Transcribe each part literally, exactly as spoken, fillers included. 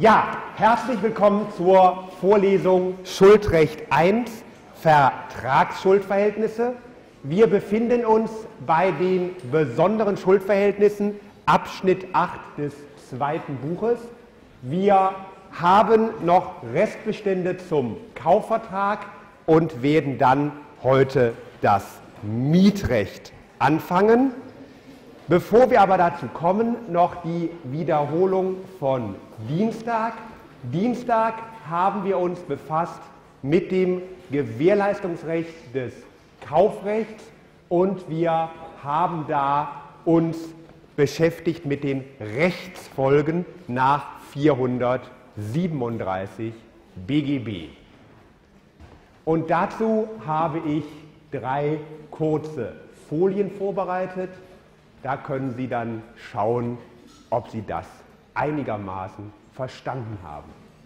Ja, herzlich willkommen zur Vorlesung Schuldrecht eins, Vertragsschuldverhältnisse. Wir befinden uns bei den besonderen Schuldverhältnissen, Abschnitt acht des zweiten Buches. Wir haben noch Restbestände zum Kaufvertrag und werden dann heute das Mietrecht anfangen. Bevor wir aber dazu kommen, noch die Wiederholung von Dienstag. Dienstag haben wir uns befasst mit dem Gewährleistungsrecht des Kaufrechts und wir haben da uns beschäftigt mit den Rechtsfolgen nach vierhundertsiebenunddreißig B G B. Und dazu habe ich drei kurze Folien vorbereitet. Da können Sie dann schauen, ob Sie das einigermaßen verstanden haben.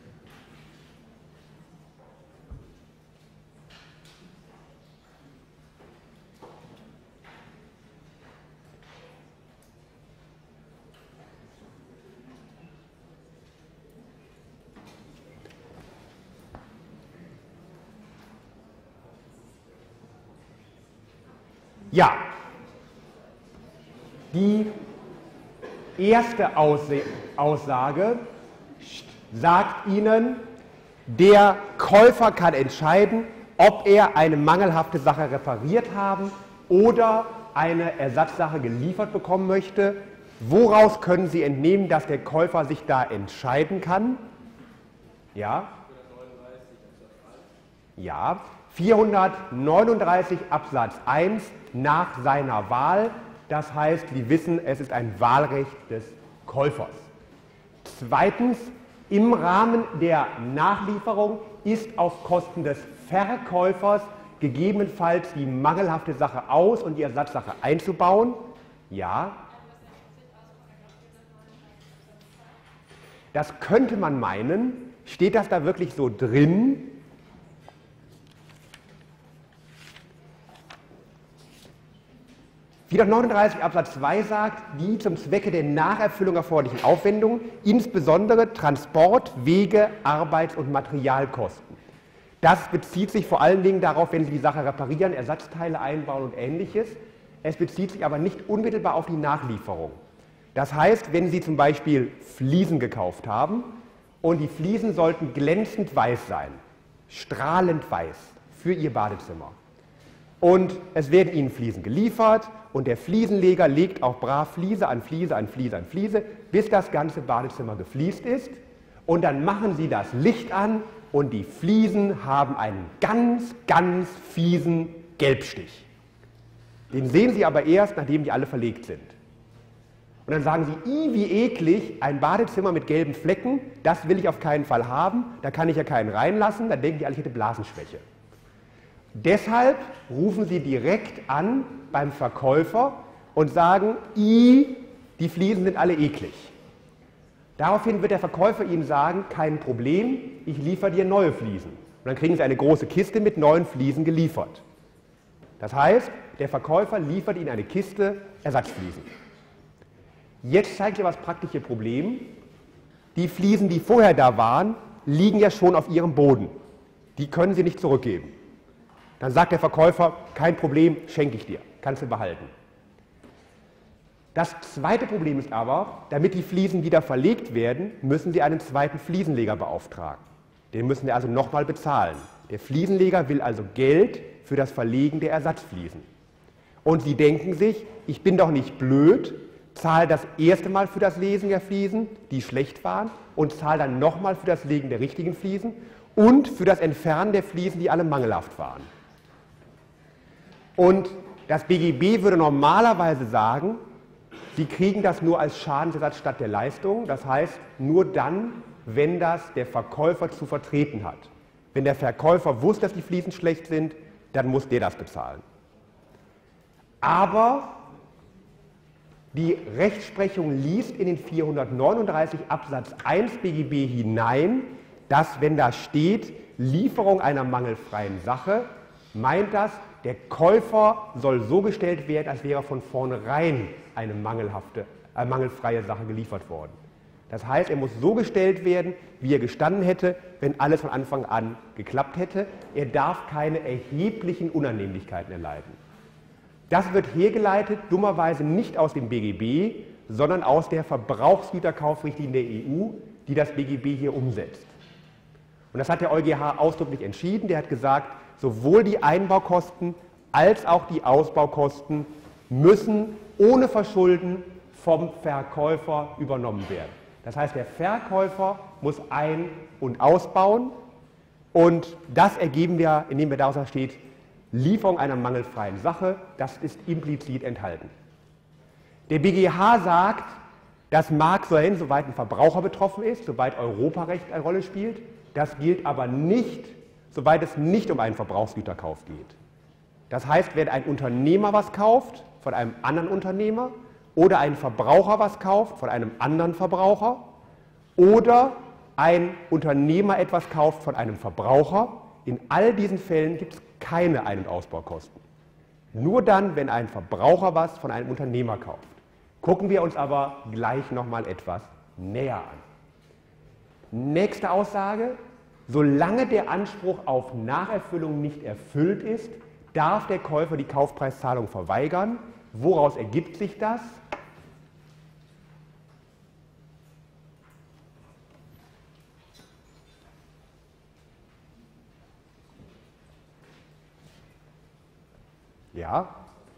Ja. Die erste Aussage sagt Ihnen, der Käufer kann entscheiden, ob er eine mangelhafte Sache repariert haben oder eine Ersatzsache geliefert bekommen möchte. Woraus können Sie entnehmen, dass der Käufer sich da entscheiden kann? Ja? Ja. vierhundertneununddreißig Absatz eins nach seiner Wahl. Das heißt, wir wissen, es ist ein Wahlrecht des Käufers. Zweitens, im Rahmen der Nachlieferung ist auf Kosten des Verkäufers gegebenenfalls die mangelhafte Sache aus- und die Ersatzsache einzubauen. Ja. Das könnte man meinen. Steht das da wirklich so drin? vierhundertneununddreißig Absatz zwei sagt, die zum Zwecke der Nacherfüllung erforderlichen Aufwendungen, insbesondere Transport-, Wege-, Arbeits- und Materialkosten. Das bezieht sich vor allen Dingen darauf, wenn Sie die Sache reparieren, Ersatzteile einbauen und Ähnliches. Es bezieht sich aber nicht unmittelbar auf die Nachlieferung. Das heißt, wenn Sie zum Beispiel Fliesen gekauft haben und die Fliesen sollten glänzend weiß sein, strahlend weiß für Ihr Badezimmer. Und es werden Ihnen Fliesen geliefert und der Fliesenleger legt auch brav Fliese an Fliese an Fliese an Fliese, bis das ganze Badezimmer gefliest ist. Und dann machen Sie das Licht an und die Fliesen haben einen ganz, ganz fiesen Gelbstich. Den sehen Sie aber erst, nachdem die alle verlegt sind. Und dann sagen Sie, ih, wie eklig, ein Badezimmer mit gelben Flecken, das will ich auf keinen Fall haben, da kann ich ja keinen reinlassen, dann denken die alle, ich hätte Blasenschwäche. Deshalb rufen Sie direkt an beim Verkäufer und sagen, I, die Fliesen sind alle eklig. Daraufhin wird der Verkäufer Ihnen sagen, kein Problem, ich liefere dir neue Fliesen. Und dann kriegen Sie eine große Kiste mit neuen Fliesen geliefert. Das heißt, der Verkäufer liefert Ihnen eine Kiste Ersatzfliesen. Jetzt zeigt sich das praktische Problem. Die Fliesen, die vorher da waren, liegen ja schon auf Ihrem Boden. Die können Sie nicht zurückgeben. Dann sagt der Verkäufer, kein Problem, schenke ich dir, kannst du behalten. Das zweite Problem ist aber, damit die Fliesen wieder verlegt werden, müssen Sie einen zweiten Fliesenleger beauftragen. Den müssen Sie also nochmal bezahlen. Der Fliesenleger will also Geld für das Verlegen der Ersatzfliesen. Und Sie denken sich, ich bin doch nicht blöd, zahle das erste Mal für das Lesen der Fliesen, die schlecht waren, und zahle dann nochmal für das Legen der richtigen Fliesen und für das Entfernen der Fliesen, die alle mangelhaft waren. Und das B G B würde normalerweise sagen, Sie kriegen das nur als Schadensersatz statt der Leistung. Das heißt, nur dann, wenn das der Verkäufer zu vertreten hat. Wenn der Verkäufer wusste, dass die Fliesen schlecht sind, dann muss der das bezahlen. Aber die Rechtsprechung liest in den vierhundertneununddreißig Absatz eins B G B hinein, dass, wenn da steht, Lieferung einer mangelfreien Sache, meint das, der Käufer soll so gestellt werden, als wäre von vornherein eine mangelhafte, äh, mangelfreie Sache geliefert worden. Das heißt, er muss so gestellt werden, wie er gestanden hätte, wenn alles von Anfang an geklappt hätte. Er darf keine erheblichen Unannehmlichkeiten erleiden. Das wird hergeleitet, dummerweise nicht aus dem B G B, sondern aus der Verbrauchsgüterkaufrichtlinie der E U, die das B G B hier umsetzt. Und das hat der EuGH ausdrücklich entschieden. Der hat gesagt, sowohl die Einbaukosten als auch die Ausbaukosten müssen ohne Verschulden vom Verkäufer übernommen werden. Das heißt, der Verkäufer muss ein- und ausbauen und das ergeben wir, indem wir daraus steht, Lieferung einer mangelfreien Sache, das ist implizit enthalten. Der B G H sagt, das mag sein, soweit ein Verbraucher betroffen ist, soweit Europarecht eine Rolle spielt, das gilt aber nicht, soweit es nicht um einen Verbrauchsgüterkauf geht. Das heißt, wenn ein Unternehmer was kauft von einem anderen Unternehmer, oder ein Verbraucher was kauft von einem anderen Verbraucher oder ein Unternehmer etwas kauft von einem Verbraucher. In all diesen Fällen gibt es keine Ein- und Ausbaukosten. Nur dann, wenn ein Verbraucher was von einem Unternehmer kauft. Gucken wir uns aber gleich nochmal etwas näher an. Nächste Aussage. Solange der Anspruch auf Nacherfüllung nicht erfüllt ist, darf der Käufer die Kaufpreiszahlung verweigern. Woraus ergibt sich das? Ja.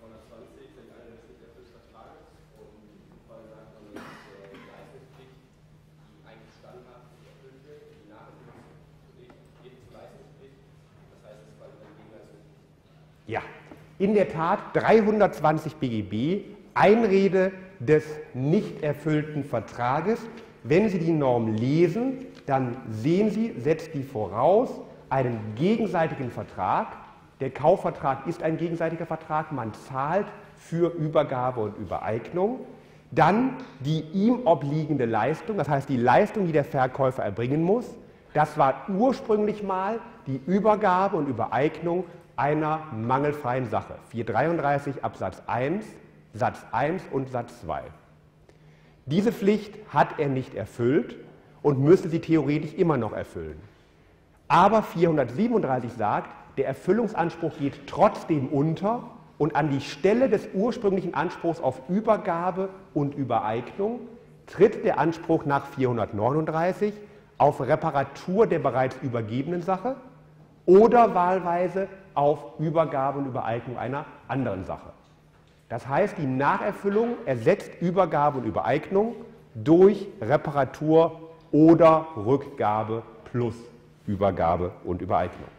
Ja, in der Tat dreihundertzwanzig B G B, Einrede des nicht erfüllten Vertrages. Wenn Sie die Norm lesen, dann sehen Sie, setzt die voraus einen gegenseitigen Vertrag. Der Kaufvertrag ist ein gegenseitiger Vertrag, man zahlt für Übergabe und Übereignung. Dann die ihm obliegende Leistung, das heißt die Leistung, die der Verkäufer erbringen muss. Das war ursprünglich mal die Übergabe und Übereignung einer mangelfreien Sache. vierhundertdreiunddreißig Absatz eins, Satz eins und Satz zwei. Diese Pflicht hat er nicht erfüllt und müsste sie theoretisch immer noch erfüllen. Aber vierhundertsiebenunddreißig sagt, der Erfüllungsanspruch geht trotzdem unter und an die Stelle des ursprünglichen Anspruchs auf Übergabe und Übereignung tritt der Anspruch nach vierhundertneununddreißig auf Reparatur der bereits übergebenen Sache oder wahlweise auf Übergabe und Übereignung einer anderen Sache. Das heißt, die Nacherfüllung ersetzt Übergabe und Übereignung durch Reparatur oder Rückgabe plus Übergabe und Übereignung.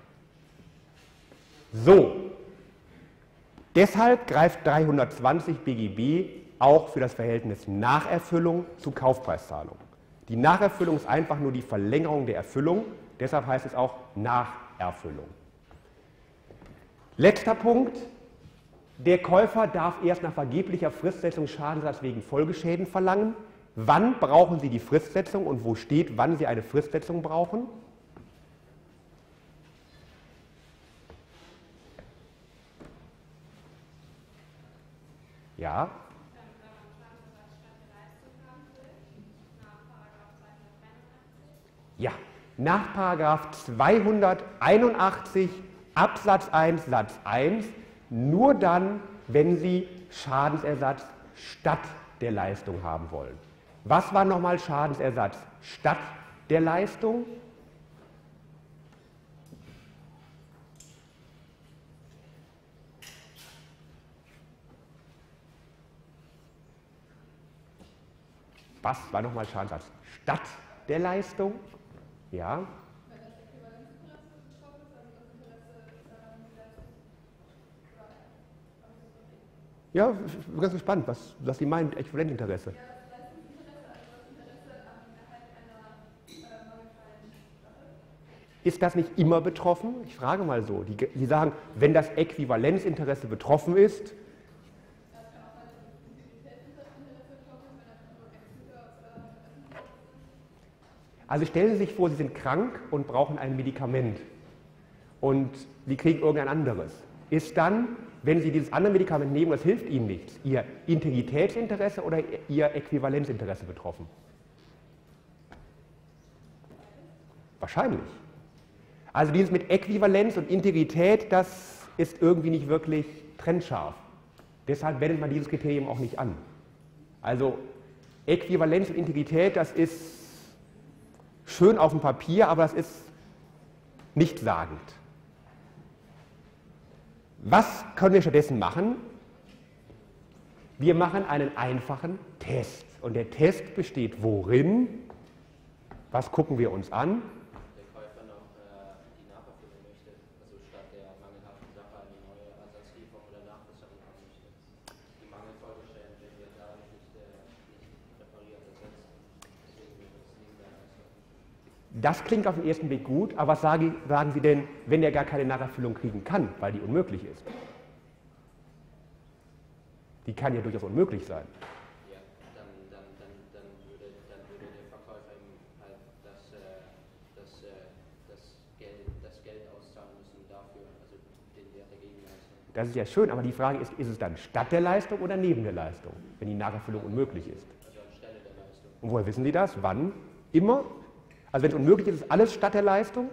So, deshalb greift dreihundertzwanzig B G B auch für das Verhältnis Nacherfüllung zu Kaufpreiszahlung. Die Nacherfüllung ist einfach nur die Verlängerung der Erfüllung, deshalb heißt es auch Nacherfüllung. Letzter Punkt. Der Käufer darf erst nach vergeblicher Fristsetzung Schadensersatz wegen Folgeschäden verlangen. Wann brauchen Sie die Fristsetzung und wo steht, wann Sie eine Fristsetzung brauchen? Ja. Ja, nach Paragraph zweihunderteinundachtzig Absatz eins Satz eins nur dann, wenn Sie Schadensersatz statt der Leistung haben wollen. Was war nochmal Schadensersatz statt der Leistung? Was war nochmal Schadensersatz statt der Leistung? Ja. Ja, ich bin ganz gespannt, was, was Sie meinen mit Äquivalentinteresse. Ist das nicht immer betroffen? Ich frage mal so. Die, die sagen, wenn das Äquivalenzinteresse betroffen ist, also stellen Sie sich vor, Sie sind krank und brauchen ein Medikament und Sie kriegen irgendein anderes. Ist dann, wenn Sie dieses andere Medikament nehmen, das hilft Ihnen nichts, Ihr Integritätsinteresse oder Ihr Äquivalenzinteresse betroffen? Wahrscheinlich. Also dieses mit Äquivalenz und Integrität, das ist irgendwie nicht wirklich trennscharf. Deshalb wendet man dieses Kriterium auch nicht an. Also Äquivalenz und Integrität, das ist schön auf dem Papier, aber das ist nichtssagend. Was können wir stattdessen machen? Wir machen einen einfachen Test. Und der Test besteht worin? Was gucken wir uns an? Der Käufer noch äh, die Nacherfüllung möchte, also statt der mangelhaften Sache eine neue Ersatzlieferung oder Nachbesserung haben möchte. Die Mangelfolgestellen werden ja dadurch nicht, äh, nicht repariert, ersetzt. Deswegen wird es nicht mehr leisten. Das klingt auf den ersten Blick gut, aber was sagen, sagen Sie denn, wenn er gar keine Nacherfüllung kriegen kann, weil die unmöglich ist? Die kann ja durchaus unmöglich sein. Ja, dann, dann, dann, dann, würde, dann würde der Verkäufer ihm halt das, äh, das, äh, das, Geld, das Geld auszahlen müssen dafür, also den Wert der Gegenleistung. Das ist ja schön, aber die Frage ist, ist es dann statt der Leistung oder neben der Leistung, wenn die Nacherfüllung unmöglich ist? Also anstelle der Leistung. Und woher wissen Sie das? Wann? Immer? Also wenn es unmöglich ist, ist alles statt der Leistung?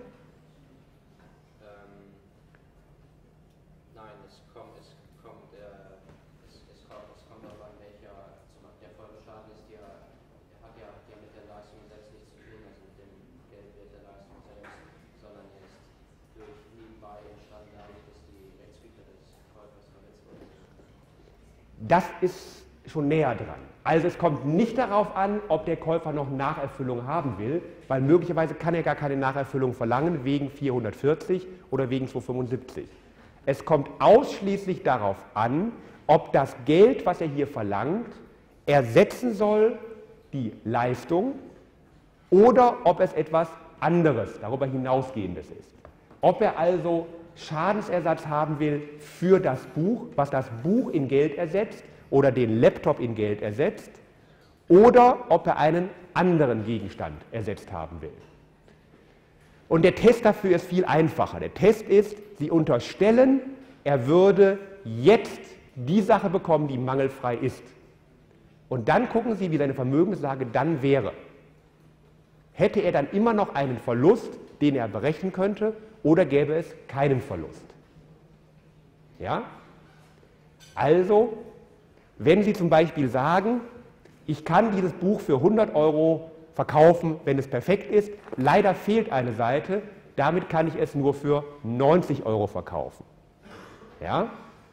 Ähm, nein, es kommt, es kommt, äh, es, es kommt, es kommt darauf an, welcher, zum Beispiel der Folgeschaden ist ja, der hat ja, ja mit der Leistung selbst nichts zu tun, also mit dem Geldwert der Leistung selbst, sondern er ist durch nebenbei entstanden dadurch, dass die Rechtsgüter des Käufers verletzt wurden. Das ist schon näher dran. Also es kommt nicht darauf an, ob der Käufer noch Nacherfüllung haben will, weil möglicherweise kann er gar keine Nacherfüllung verlangen wegen vierhundertvierzig oder wegen zweihundertfünfundsiebzig. Es kommt ausschließlich darauf an, ob das Geld, was er hier verlangt, ersetzen soll die Leistung oder ob es etwas anderes, darüber hinausgehendes ist. Ob er also Schadensersatz haben will für das Buch, was das Buch in Geld ersetzt oder den Laptop in Geld ersetzt, oder ob er einen anderen Gegenstand ersetzt haben will. Und der Test dafür ist viel einfacher. Der Test ist, Sie unterstellen, er würde jetzt die Sache bekommen, die mangelfrei ist. Und dann gucken Sie, wie seine Vermögenslage dann wäre. Hätte er dann immer noch einen Verlust, den er berechnen könnte, oder gäbe es keinen Verlust? Ja? Also, wenn Sie zum Beispiel sagen, ich kann dieses Buch für hundert Euro verkaufen, wenn es perfekt ist, leider fehlt eine Seite, damit kann ich es nur für neunzig Euro verkaufen. Ja?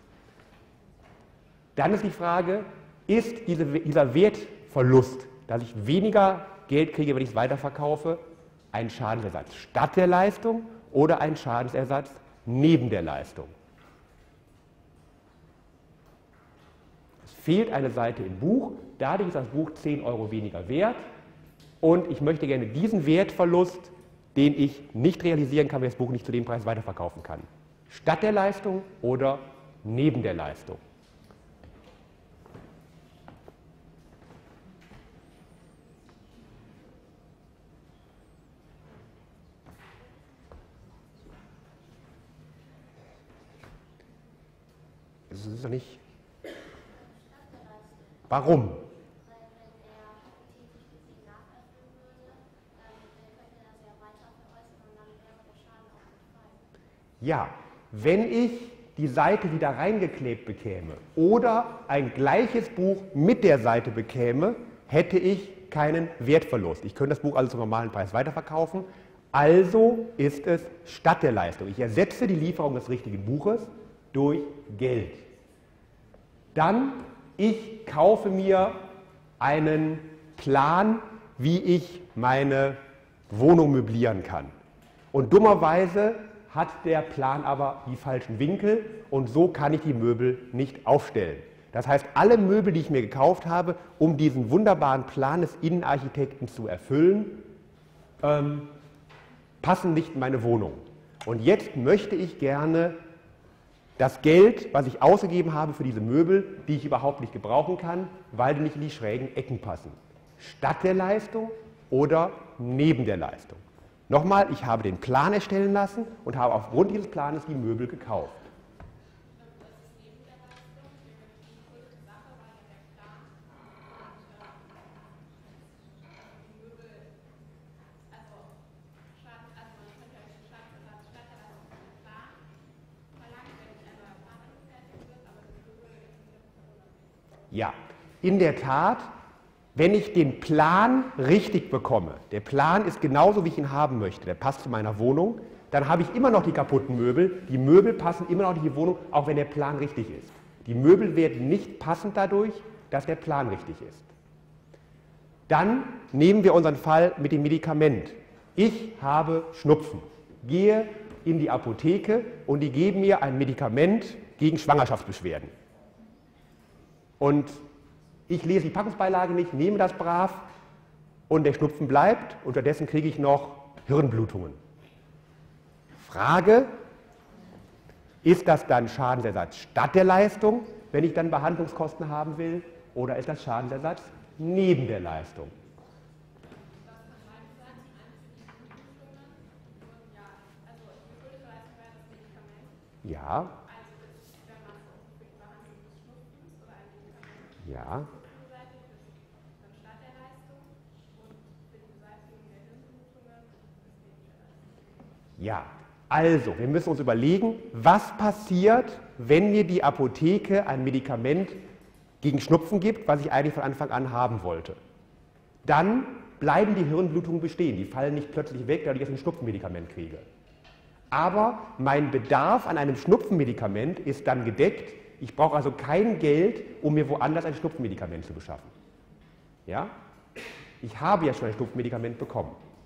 Dann ist die Frage, ist diese, dieser Wertverlust, dass ich weniger Geld kriege, wenn ich es weiterverkaufe, ein Schadensersatz statt der Leistung oder ein Schadensersatz neben der Leistung? Es fehlt eine Seite im Buch, dadurch ist das Buch zehn Euro weniger wert und ich möchte gerne diesen Wertverlust, den ich nicht realisieren kann, wenn ich das Buch nicht zu dem Preis weiterverkaufen kann, statt der Leistung oder neben der Leistung. Das ist doch nicht. Warum? Ja, wenn ich die Seite wieder reingeklebt bekäme oder ein gleiches Buch mit der Seite bekäme, hätte ich keinen Wertverlust. Ich könnte das Buch also zum normalen Preis weiterverkaufen. Also ist es statt der Leistung. Ich ersetze die Lieferung des richtigen Buches durch Geld. Dann, ich kaufe mir einen Plan, wie ich meine Wohnung möblieren kann. Und dummerweise hat der Plan aber die falschen Winkel und so kann ich die Möbel nicht aufstellen. Das heißt, alle Möbel, die ich mir gekauft habe, um diesen wunderbaren Plan des Innenarchitekten zu erfüllen, ähm, passen nicht in meine Wohnung. Und jetzt möchte ich gerne das Geld, was ich ausgegeben habe für diese Möbel, die ich überhaupt nicht gebrauchen kann, weil die nicht in die schrägen Ecken passen. Statt der Leistung oder neben der Leistung. Nochmal, ich habe den Plan erstellen lassen und habe aufgrund dieses Planes die Möbel gekauft. Ja, in der Tat, wenn ich den Plan richtig bekomme, der Plan ist genauso, wie ich ihn haben möchte, der passt zu meiner Wohnung, dann habe ich immer noch die kaputten Möbel. Die Möbel passen immer noch in die Wohnung, auch wenn der Plan richtig ist. Die Möbel werden nicht passend dadurch, dass der Plan richtig ist. Dann nehmen wir unseren Fall mit dem Medikament. Ich habe Schnupfen, gehe in die Apotheke und die geben mir ein Medikament gegen Schwangerschaftsbeschwerden. Und ich lese die Packungsbeilage nicht, nehme das brav und der Schnupfen bleibt. Unterdessen kriege ich noch Hirnblutungen. Frage, ist das dann Schadensersatz statt der Leistung, wenn ich dann Behandlungskosten haben will, oder ist das Schadensersatz neben der Leistung? Ja. Ja. Ja, also, wir müssen uns überlegen, was passiert, wenn mir die Apotheke ein Medikament gegen Schnupfen gibt, was ich eigentlich von Anfang an haben wollte. Dann bleiben die Hirnblutungen bestehen, die fallen nicht plötzlich weg, dadurch, dass ich ein Schnupfenmedikament kriege. Aber mein Bedarf an einem Schnupfenmedikament ist dann gedeckt. Ich brauche also kein Geld, um mir woanders ein Schnupfenmedikament zu beschaffen. Ja? Ich habe ja schon ein Schnupfenmedikament bekommen.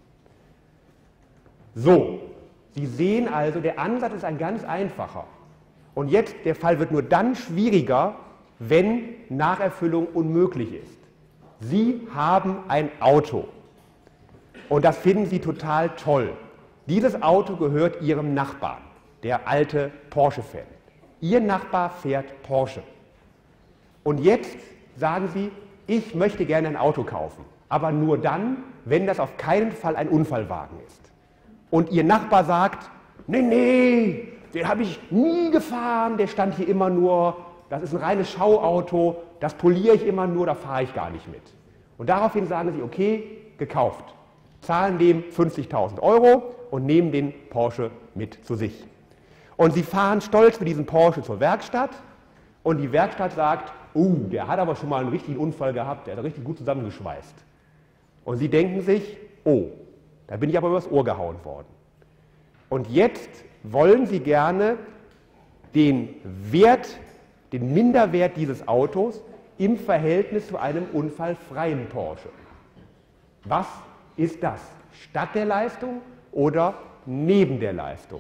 So, Sie sehen also, der Ansatz ist ein ganz einfacher. Und jetzt, der Fall wird nur dann schwieriger, wenn Nacherfüllung unmöglich ist. Sie haben ein Auto und das finden Sie total toll. Dieses Auto gehört Ihrem Nachbarn, der alte Porsche-Fan. Ihr Nachbar fährt Porsche. Und jetzt sagen Sie, ich möchte gerne ein Auto kaufen, aber nur dann, wenn das auf keinen Fall ein Unfallwagen ist. Und Ihr Nachbar sagt, nee, nee, den habe ich nie gefahren, der stand hier immer nur, das ist ein reines Schauauto, das poliere ich immer nur, da fahre ich gar nicht mit. Und daraufhin sagen Sie, okay, gekauft, zahlen dem fünfzigtausend Euro und nehmen den Porsche mit zu sich. Und Sie fahren stolz mit diesem Porsche zur Werkstatt und die Werkstatt sagt, oh, der hat aber schon mal einen richtigen Unfall gehabt, der hat richtig gut zusammengeschweißt. Und Sie denken sich, oh, da bin ich aber übers Ohr gehauen worden. Und jetzt wollen Sie gerne den Wert, den Minderwert dieses Autos im Verhältnis zu einem unfallfreien Porsche. Was ist das? Statt der Leistung oder neben der Leistung?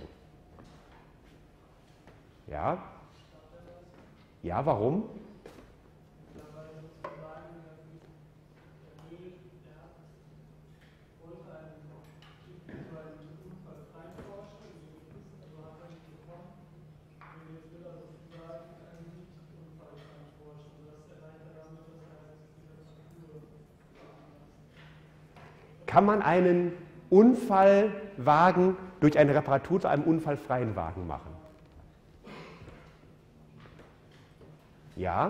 Ja? Ja, warum? Kann man einen Unfallwagen durch eine Reparatur zu einem unfallfreien Wagen machen? Ja?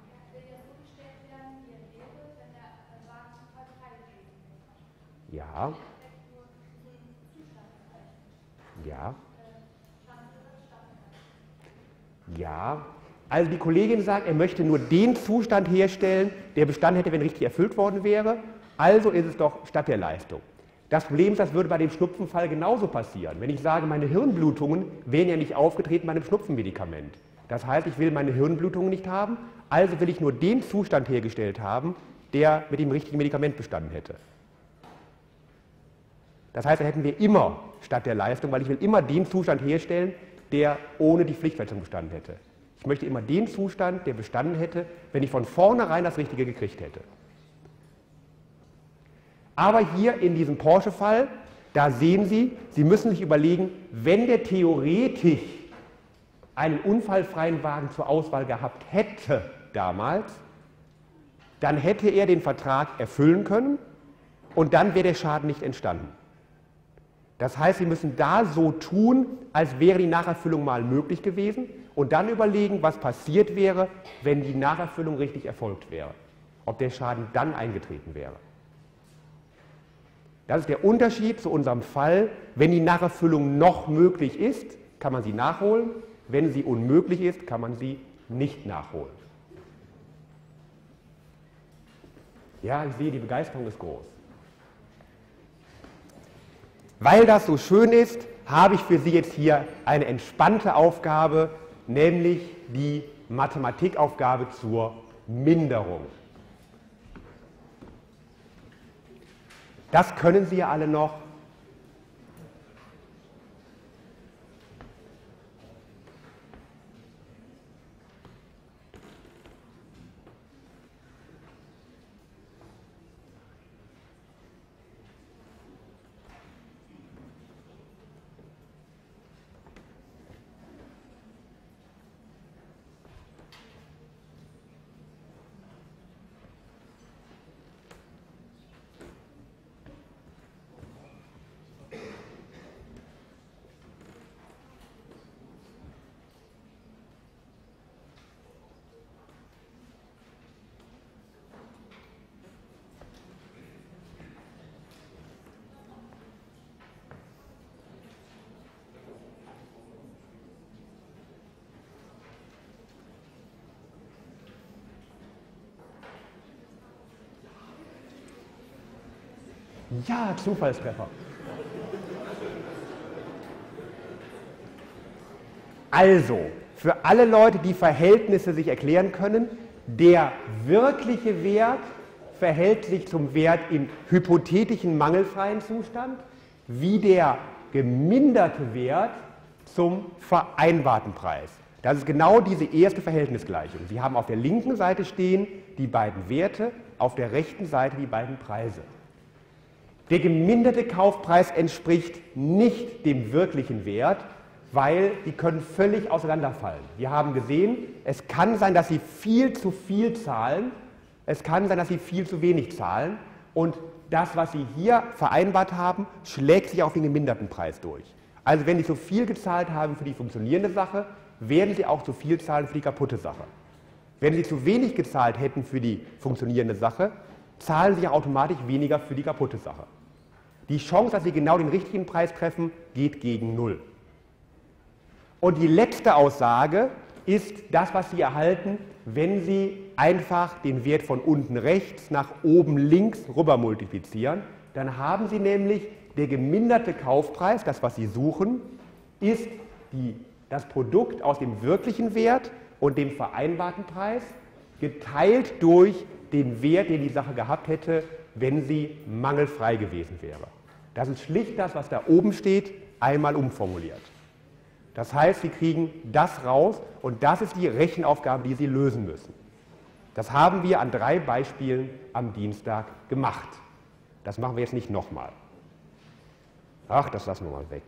Ja. Ja. Ja. Also die Kollegin sagt, er möchte nur den Zustand herstellen, der Bestand hätte, wenn richtig erfüllt worden wäre. Also ist es doch statt der Leistung. Das Problem ist, das würde bei dem Schnupfenfall genauso passieren. Wenn ich sage, meine Hirnblutungen wären ja nicht aufgetreten bei einem Schnupfenmedikament. Das heißt, ich will meine Hirnblutungen nicht haben, also will ich nur den Zustand hergestellt haben, der mit dem richtigen Medikament bestanden hätte. Das heißt, da hätten wir immer statt der Leistung, weil ich will immer den Zustand herstellen, der ohne die Pflichtverletzung bestanden hätte. Ich möchte immer den Zustand, der bestanden hätte, wenn ich von vornherein das Richtige gekriegt hätte. Aber hier in diesem Porsche-Fall, da sehen Sie, Sie müssen sich überlegen, wenn der theoretisch einen unfallfreien Wagen zur Auswahl gehabt hätte damals, dann hätte er den Vertrag erfüllen können und dann wäre der Schaden nicht entstanden. Das heißt, Sie müssen da so tun, als wäre die Nacherfüllung mal möglich gewesen und dann überlegen, was passiert wäre, wenn die Nacherfüllung richtig erfolgt wäre, ob der Schaden dann eingetreten wäre. Das ist der Unterschied zu unserem Fall. Wenn die Nacherfüllung noch möglich ist, kann man sie nachholen. Wenn sie unmöglich ist, kann man sie nicht nachholen. Ja, ich sehe, die Begeisterung ist groß. Weil das so schön ist, habe ich für Sie jetzt hier eine entspannte Aufgabe, nämlich die Mathematikaufgabe zur Minderung. Das können Sie ja alle noch. Ja, Zufallstreffer. Also, für alle Leute, die Verhältnisse sich erklären können, der wirkliche Wert verhält sich zum Wert im hypothetischen mangelfreien Zustand, wie der geminderte Wert zum vereinbarten Preis. Das ist genau diese erste Verhältnisgleichung. Sie haben auf der linken Seite stehen die beiden Werte, auf der rechten Seite die beiden Preise. Der geminderte Kaufpreis entspricht nicht dem wirklichen Wert, weil die können völlig auseinanderfallen. Wir haben gesehen, es kann sein, dass Sie viel zu viel zahlen, es kann sein, dass Sie viel zu wenig zahlen und das, was Sie hier vereinbart haben, schlägt sich auf den geminderten Preis durch. Also wenn Sie zu viel gezahlt haben für die funktionierende Sache, werden Sie auch zu viel zahlen für die kaputte Sache. Wenn Sie zu wenig gezahlt hätten für die funktionierende Sache, zahlen Sie automatisch weniger für die kaputte Sache. Die Chance, dass Sie genau den richtigen Preis treffen, geht gegen Null. Und die letzte Aussage ist das, was Sie erhalten, wenn Sie einfach den Wert von unten rechts nach oben links rüber multiplizieren. Dann haben Sie nämlich der geminderte Kaufpreis, das, was Sie suchen, ist die, das Produkt aus dem wirklichen Wert und dem vereinbarten Preis, geteilt durch den Wert, den die Sache gehabt hätte, wenn sie mangelfrei gewesen wäre. Das ist schlicht das, was da oben steht, einmal umformuliert. Das heißt, Sie kriegen das raus und das ist die Rechenaufgabe, die Sie lösen müssen. Das haben wir an drei Beispielen am Dienstag gemacht. Das machen wir jetzt nicht nochmal. Ach, das lassen wir mal weg.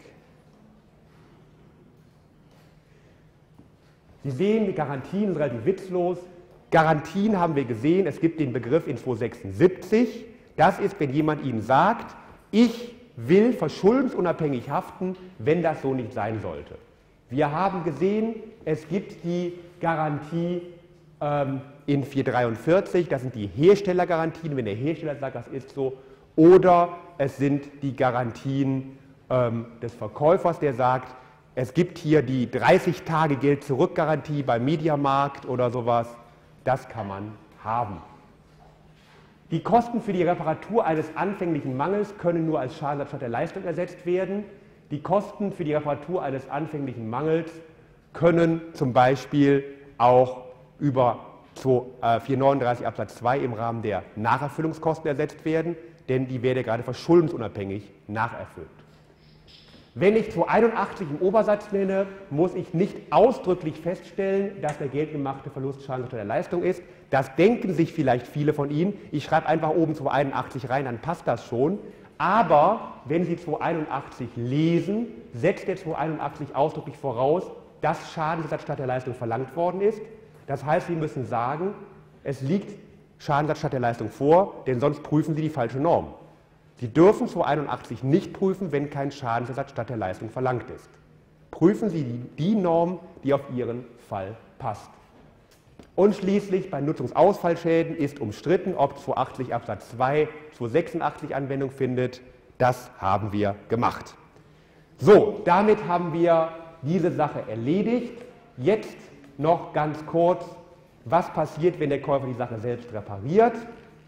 Sie sehen, die Garantien sind relativ witzlos. Garantien haben wir gesehen, es gibt den Begriff in zweihundertsechsundsiebzig. Das ist, wenn jemand Ihnen sagt, ich will verschuldensunabhängig haften, wenn das so nicht sein sollte. Wir haben gesehen, es gibt die Garantie ähm, in vierhundertdreiundvierzig, das sind die Herstellergarantien, wenn der Hersteller sagt, das ist so, oder es sind die Garantien ähm, des Verkäufers, der sagt, es gibt hier die dreißig Tage Geld-Zurück-Garantie beim Mediamarkt oder sowas, das kann man haben. Die Kosten für die Reparatur eines anfänglichen Mangels können nur als Schadenersatz statt der Leistung ersetzt werden. Die Kosten für die Reparatur eines anfänglichen Mangels können zum Beispiel auch über vierhundertneununddreißig Absatz zwei im Rahmen der Nacherfüllungskosten ersetzt werden, denn die werden ja gerade verschuldensunabhängig nacherfüllt. Wenn ich zweihunderteinundachtzig im Obersatz nenne, muss ich nicht ausdrücklich feststellen, dass der geldgemachte Verlust Schadenersatz statt der Leistung ist. Das denken sich vielleicht viele von Ihnen. Ich schreibe einfach oben zweihunderteinundachtzig rein, dann passt das schon. Aber wenn Sie zweihunderteinundachtzig lesen, setzt der zweihunderteinundachtzig ausdrücklich voraus, dass Schadenersatz statt der Leistung verlangt worden ist. Das heißt, Sie müssen sagen, es liegt Schadenersatz statt der Leistung vor, denn sonst prüfen Sie die falsche Norm. Sie dürfen zweihunderteinundachtzig nicht prüfen, wenn kein Schadensersatz statt der Leistung verlangt ist. Prüfen Sie die, die Norm, die auf Ihren Fall passt. Und schließlich bei Nutzungsausfallschäden ist umstritten, ob zweihundertachtzig Absatz zwei zweihundertsechsundachtzig Anwendung findet. Das haben wir gemacht. So, damit haben wir diese Sache erledigt. Jetzt noch ganz kurz, was passiert, wenn der Käufer die Sache selbst repariert.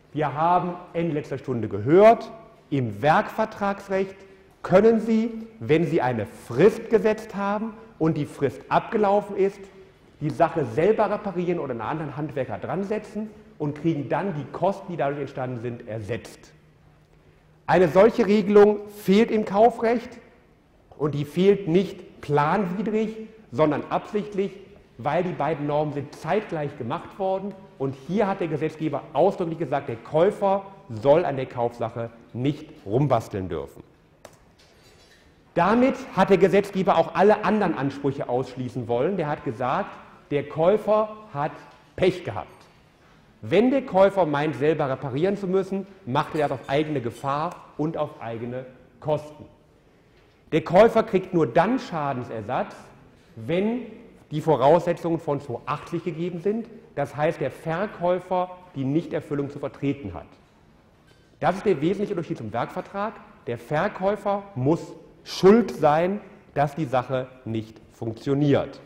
Wir haben Ende letzter Stunde gehört, im Werkvertragsrecht können Sie, wenn Sie eine Frist gesetzt haben und die Frist abgelaufen ist, die Sache selber reparieren oder einen anderen Handwerker dran setzen und kriegen dann die Kosten, die dadurch entstanden sind, ersetzt. Eine solche Regelung fehlt im Kaufrecht und die fehlt nicht planwidrig, sondern absichtlich, weil die beiden Normen sind zeitgleich gemacht worden und hier hat der Gesetzgeber ausdrücklich gesagt, der Käufer soll an der Kaufsache nicht rumbasteln dürfen. Damit hat der Gesetzgeber auch alle anderen Ansprüche ausschließen wollen. Der hat gesagt, der Käufer hat Pech gehabt. Wenn der Käufer meint, selber reparieren zu müssen, macht er das auf eigene Gefahr und auf eigene Kosten. Der Käufer kriegt nur dann Schadensersatz, wenn die Voraussetzungen von zweihundertachtzig gegeben sind, das heißt der Verkäufer die Nichterfüllung zu vertreten hat. Das ist der wesentliche Unterschied zum Werkvertrag. Der Verkäufer muss schuld sein, dass die Sache nicht funktioniert.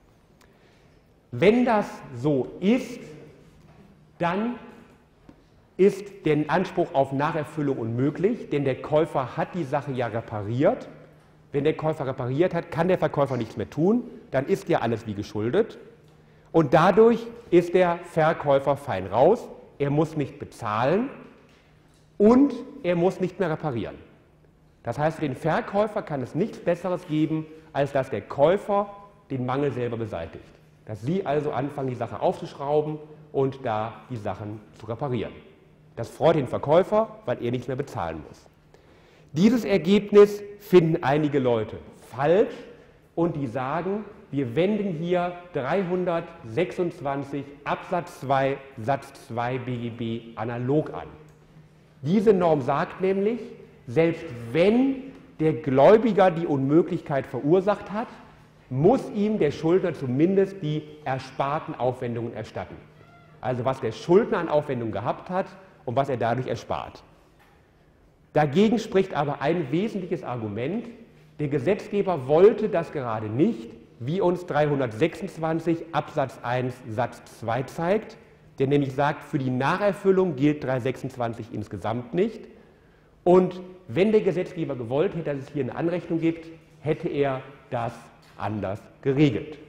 Wenn das so ist, dann ist der Anspruch auf Nacherfüllung unmöglich, denn der Käufer hat die Sache ja repariert. Wenn der Käufer repariert hat, kann der Verkäufer nichts mehr tun, dann ist ja alles wie geschuldet. Und dadurch ist der Verkäufer fein raus, er muss nicht bezahlen und er muss nicht mehr reparieren. Das heißt, für den Verkäufer kann es nichts Besseres geben, als dass der Käufer den Mangel selber beseitigt. Dass Sie also anfangen, die Sache aufzuschrauben und da die Sachen zu reparieren. Das freut den Verkäufer, weil er nichts mehr bezahlen muss. Dieses Ergebnis finden einige Leute falsch und die sagen, wir wenden hier dreihundertsechsundzwanzig Absatz zwei Satz zwei B G B analog an. Diese Norm sagt nämlich, selbst wenn der Gläubiger die Unmöglichkeit verursacht hat, muss ihm der Schuldner zumindest die ersparten Aufwendungen erstatten. Also was der Schuldner an Aufwendungen gehabt hat und was er dadurch erspart. Dagegen spricht aber ein wesentliches Argument. Der Gesetzgeber wollte das gerade nicht, wie uns dreihundertsechsundzwanzig Absatz eins Satz zwei zeigt, der nämlich sagt, für die Nacherfüllung gilt dreihundertsechsundzwanzig insgesamt nicht. Und wenn der Gesetzgeber gewollt hätte, dass es hier eine Anrechnung gibt, hätte er das anders geregelt.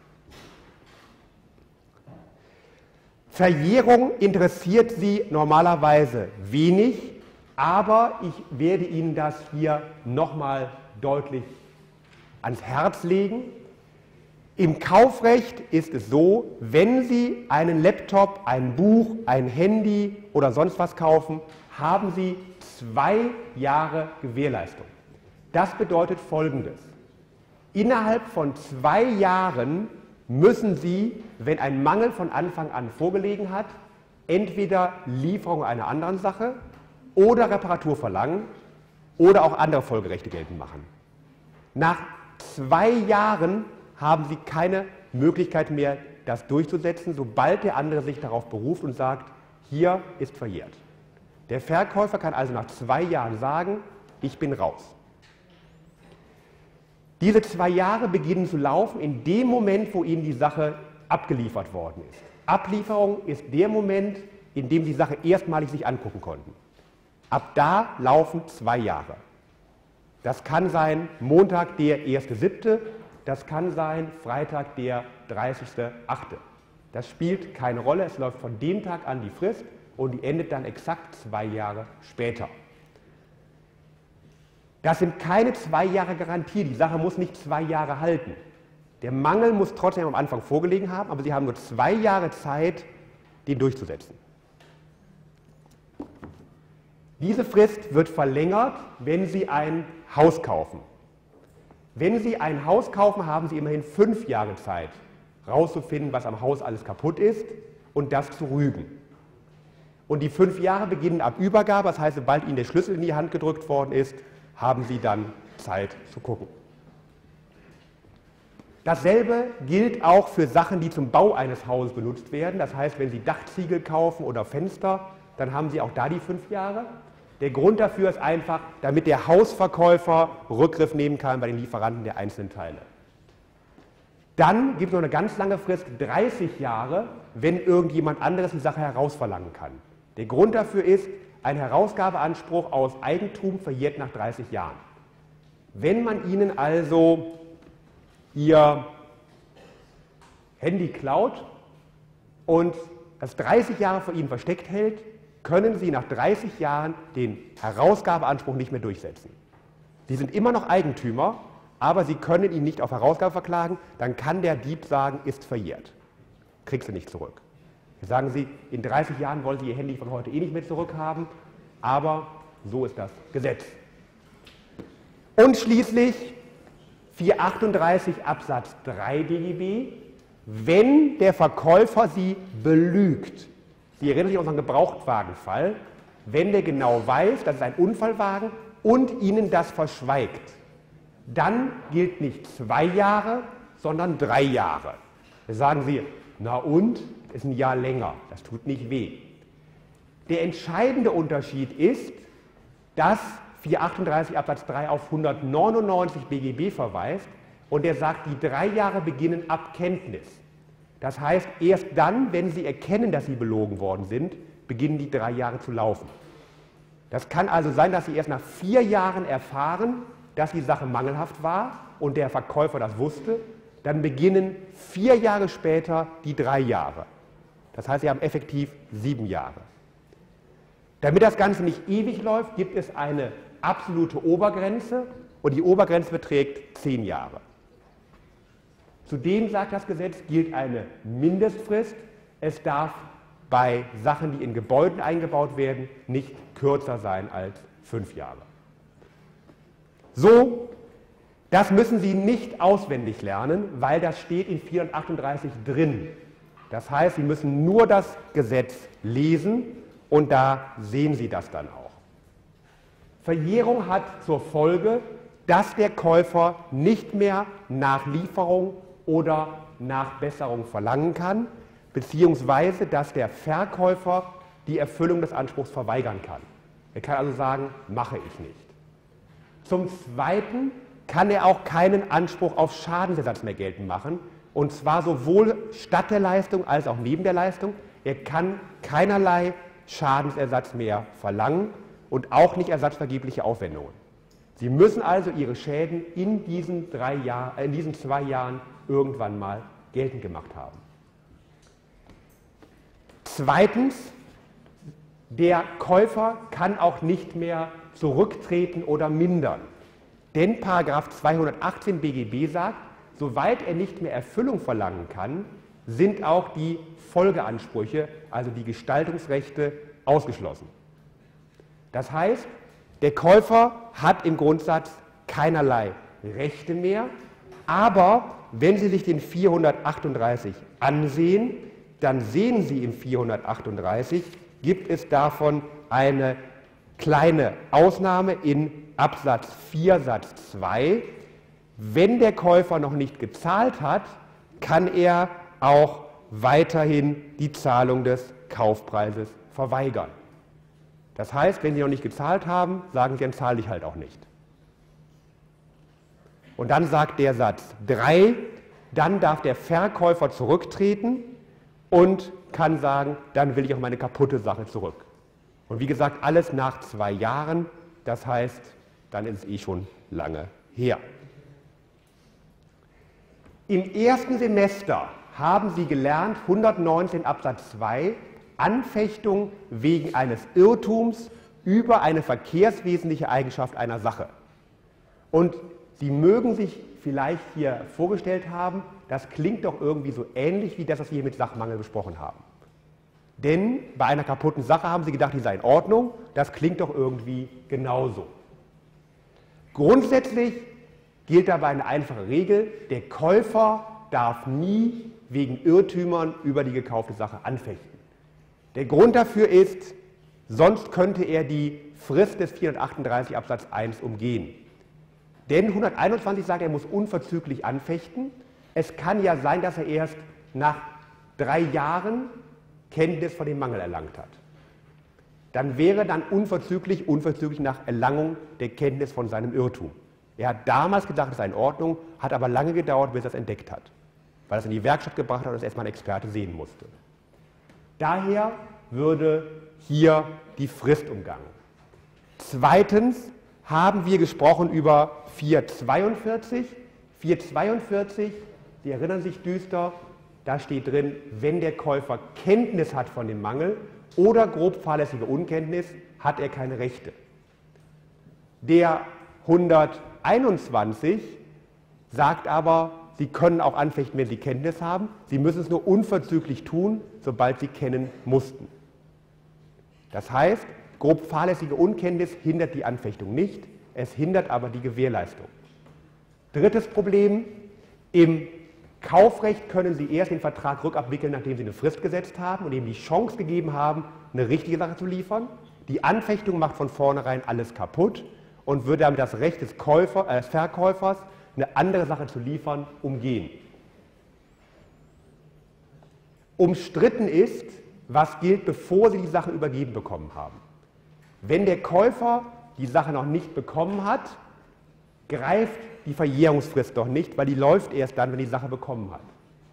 Verjährung interessiert Sie normalerweise wenig, aber ich werde Ihnen das hier nochmal deutlich ans Herz legen. Im Kaufrecht ist es so, wenn Sie einen Laptop, ein Buch, ein Handy oder sonst was kaufen, haben Sie zwei Jahre Gewährleistung. Das bedeutet Folgendes. Innerhalb von zwei Jahren müssen Sie, wenn ein Mangel von Anfang an vorgelegen hat, entweder Lieferung einer anderen Sache oder Reparatur verlangen oder auch andere Folgerechte geltend machen. Nach zwei Jahren haben Sie keine Möglichkeit mehr, das durchzusetzen, sobald der andere sich darauf beruft und sagt, hier ist verjährt. Der Verkäufer kann also nach zwei Jahren sagen, ich bin raus. Diese zwei Jahre beginnen zu laufen in dem Moment, wo Ihnen die Sache abgeliefert worden ist. Ablieferung ist der Moment, in dem Sie die Sache erstmalig sich angucken konnten. Ab da laufen zwei Jahre. Das kann sein Montag, der erster siebte, das kann sein Freitag, der dreißigste achte Das spielt keine Rolle, es läuft von dem Tag an die Frist und die endet dann exakt zwei Jahre später. Das sind keine zwei Jahre Garantie, die Sache muss nicht zwei Jahre halten. Der Mangel muss trotzdem am Anfang vorgelegen haben, aber Sie haben nur zwei Jahre Zeit, den durchzusetzen. Diese Frist wird verlängert, wenn Sie ein Haus kaufen. Wenn Sie ein Haus kaufen, haben Sie immerhin fünf Jahre Zeit, herauszufinden, was am Haus alles kaputt ist und das zu rügen. Und die fünf Jahre beginnen ab Übergabe, das heißt, sobald Ihnen der Schlüssel in die Hand gedrückt worden ist, haben Sie dann Zeit zu gucken. Dasselbe gilt auch für Sachen, die zum Bau eines Hauses benutzt werden. Das heißt, wenn Sie Dachziegel kaufen oder Fenster, dann haben Sie auch da die fünf Jahre. Der Grund dafür ist einfach, damit der Hausverkäufer Rückgriff nehmen kann bei den Lieferanten der einzelnen Teile. Dann gibt es noch eine ganz lange Frist, dreißig Jahre, wenn irgendjemand anderes die Sache herausverlangen kann. Der Grund dafür ist, ein Herausgabeanspruch aus Eigentum verjährt nach dreißig Jahren. Wenn man Ihnen also Ihr Handy klaut und das dreißig Jahre vor Ihnen versteckt hält, können Sie nach dreißig Jahren den Herausgabeanspruch nicht mehr durchsetzen. Sie sind immer noch Eigentümer, aber Sie können ihn nicht auf Herausgabe verklagen, dann kann der Dieb sagen, ist verjährt. Kriegst du nicht zurück. Jetzt sagen Sie, in dreißig Jahren wollen Sie Ihr Handy von heute eh nicht mehr zurückhaben, aber so ist das Gesetz. Und schließlich vierhundertachtunddreißig Absatz drei B G B, wenn der Verkäufer Sie belügt. Sie erinnern sich an unseren Gebrauchtwagenfall, wenn der genau weiß, das ist ein Unfallwagen und Ihnen das verschweigt, dann gilt nicht zwei Jahre, sondern drei Jahre. Da sagen Sie, na und, ist ein Jahr länger, das tut nicht weh. Der entscheidende Unterschied ist, dass vierhundertachtunddreißig Absatz drei auf hundertneunundneunzig B G B verweist und er sagt, die drei Jahre beginnen ab Kenntnis. Das heißt, erst dann, wenn Sie erkennen, dass Sie belogen worden sind, beginnen die drei Jahre zu laufen. Das kann also sein, dass Sie erst nach vier Jahren erfahren, dass die Sache mangelhaft war und der Verkäufer das wusste, dann beginnen vier Jahre später die drei Jahre. Das heißt, Sie haben effektiv sieben Jahre. Damit das Ganze nicht ewig läuft, gibt es eine absolute Obergrenze und die Obergrenze beträgt zehn Jahre. Zudem, sagt das Gesetz, gilt eine Mindestfrist. Es darf bei Sachen, die in Gebäuden eingebaut werden, nicht kürzer sein als fünf Jahre. So, das müssen Sie nicht auswendig lernen, weil das steht in vierhundertachtunddreißig drin. Das heißt, Sie müssen nur das Gesetz lesen und da sehen Sie das dann auch. Verjährung hat zur Folge, dass der Käufer nicht mehr nach Lieferung oder Nachbesserung verlangen kann, beziehungsweise dass der Verkäufer die Erfüllung des Anspruchs verweigern kann. Er kann also sagen, mache ich nicht. Zum Zweiten kann er auch keinen Anspruch auf Schadensersatz mehr geltend machen, und zwar sowohl statt der Leistung als auch neben der Leistung. Er kann keinerlei Schadensersatz mehr verlangen und auch nicht ersatzvergebliche Aufwendungen. Sie müssen also Ihre Schäden in diesen, drei Jahr, in diesen zwei Jahren irgendwann mal geltend gemacht haben. Zweitens, der Käufer kann auch nicht mehr zurücktreten oder mindern. Denn Paragraph zweihundertachtzehn B G B sagt, soweit er nicht mehr Erfüllung verlangen kann, sind auch die Folgeansprüche, also die Gestaltungsrechte, ausgeschlossen. Das heißt, der Käufer hat im Grundsatz keinerlei Rechte mehr, aber wenn Sie sich den vierhundertachtunddreißig ansehen, dann sehen Sie im vierhundertachtunddreißig, gibt es davon eine kleine Ausnahme in Absatz vier Satz zwei. Wenn der Käufer noch nicht gezahlt hat, kann er auch weiterhin die Zahlung des Kaufpreises verweigern. Das heißt, wenn Sie noch nicht gezahlt haben, sagen Sie, dann zahle ich halt auch nicht. Und dann sagt der Satz drei, dann darf der Verkäufer zurücktreten und kann sagen, dann will ich auch meine kaputte Sache zurück. Und wie gesagt, alles nach zwei Jahren, das heißt, dann ist es eh schon lange her. Im ersten Semester haben Sie gelernt, hundertneunzehn Absatz zwei, Anfechtung wegen eines Irrtums über eine verkehrswesentliche Eigenschaft einer Sache. Und Sie mögen sich vielleicht hier vorgestellt haben, das klingt doch irgendwie so ähnlich wie das, was wir hier mit Sachmangel besprochen haben. Denn bei einer kaputten Sache haben Sie gedacht, die sei in Ordnung, das klingt doch irgendwie genauso. Grundsätzlich gilt dabei eine einfache Regel, der Käufer darf nie wegen Irrtümern über die gekaufte Sache anfechten. Der Grund dafür ist, sonst könnte er die Frist des vierhundertachtunddreißig Absatz eins umgehen. Denn hunderteinundzwanzig sagt, er muss unverzüglich anfechten. Es kann ja sein, dass er erst nach drei Jahren Kenntnis von dem Mangel erlangt hat. Dann wäre dann unverzüglich, unverzüglich nach Erlangung der Kenntnis von seinem Irrtum. Er hat damals gedacht, es sei in Ordnung, hat aber lange gedauert, bis er es entdeckt hat, weil er es in die Werkstatt gebracht hat und es erstmal ein Experte sehen musste. Daher würde hier die Frist umgangen. Zweitens haben wir gesprochen über vierhundertzweiundvierzig. vierhundertzweiundvierzig, Sie erinnern sich düster, da steht drin, wenn der Käufer Kenntnis hat von dem Mangel oder grob fahrlässige Unkenntnis, hat er keine Rechte. Der hunderteinundzwanzig sagt aber, Sie können auch anfechten, wenn Sie Kenntnis haben. Sie müssen es nur unverzüglich tun, sobald Sie kennen mussten. Das heißt, grob fahrlässige Unkenntnis hindert die Anfechtung nicht, es hindert aber die Gewährleistung. Drittes Problem, im Kaufrecht können Sie erst den Vertrag rückabwickeln, nachdem Sie eine Frist gesetzt haben und ihm die Chance gegeben haben, eine richtige Sache zu liefern. Die Anfechtung macht von vornherein alles kaputt und würde damit das Recht des Käufer, äh, Verkäufers, eine andere Sache zu liefern, umgehen. Umstritten ist, was gilt, bevor Sie die Sache übergeben bekommen haben. Wenn der Käufer die Sache noch nicht bekommen hat, greift die Verjährungsfrist doch nicht, weil die läuft erst dann, wenn die Sache bekommen hat.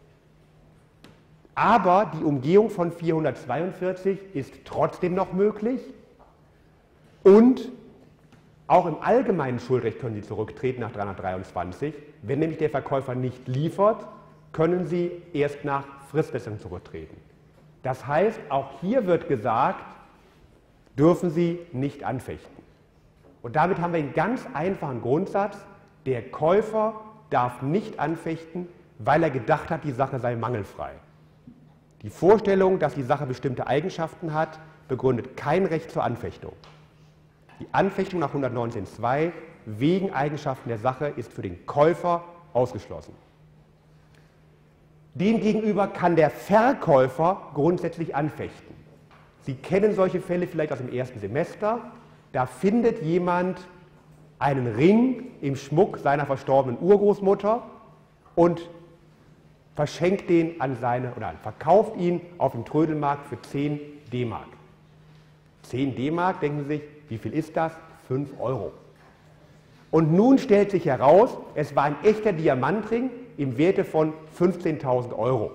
Aber die Umgehung von vierhundertzweiundvierzig ist trotzdem noch möglich und auch im allgemeinen Schuldrecht können Sie zurücktreten nach dreihundertdreiundzwanzig. Wenn nämlich der Verkäufer nicht liefert, können Sie erst nach Fristbesserung zurücktreten. Das heißt, auch hier wird gesagt, dürfen Sie nicht anfechten. Und damit haben wir einen ganz einfachen Grundsatz, der Käufer darf nicht anfechten, weil er gedacht hat, die Sache sei mangelfrei. Die Vorstellung, dass die Sache bestimmte Eigenschaften hat, begründet kein Recht zur Anfechtung. Die Anfechtung nach hundertneunzehn Absatz zwei wegen Eigenschaften der Sache ist für den Käufer ausgeschlossen. Demgegenüber kann der Verkäufer grundsätzlich anfechten. Sie kennen solche Fälle vielleicht aus dem ersten Semester. Da findet jemand einen Ring im Schmuck seiner verstorbenen Urgroßmutter und verschenkt den an seine, oder verkauft ihn auf dem Trödelmarkt für zehn D-Mark. zehn D-Mark, denken Sie sich, wie viel ist das? fünf Euro. Und nun stellt sich heraus, es war ein echter Diamantring im Werte von fünfzehntausend Euro.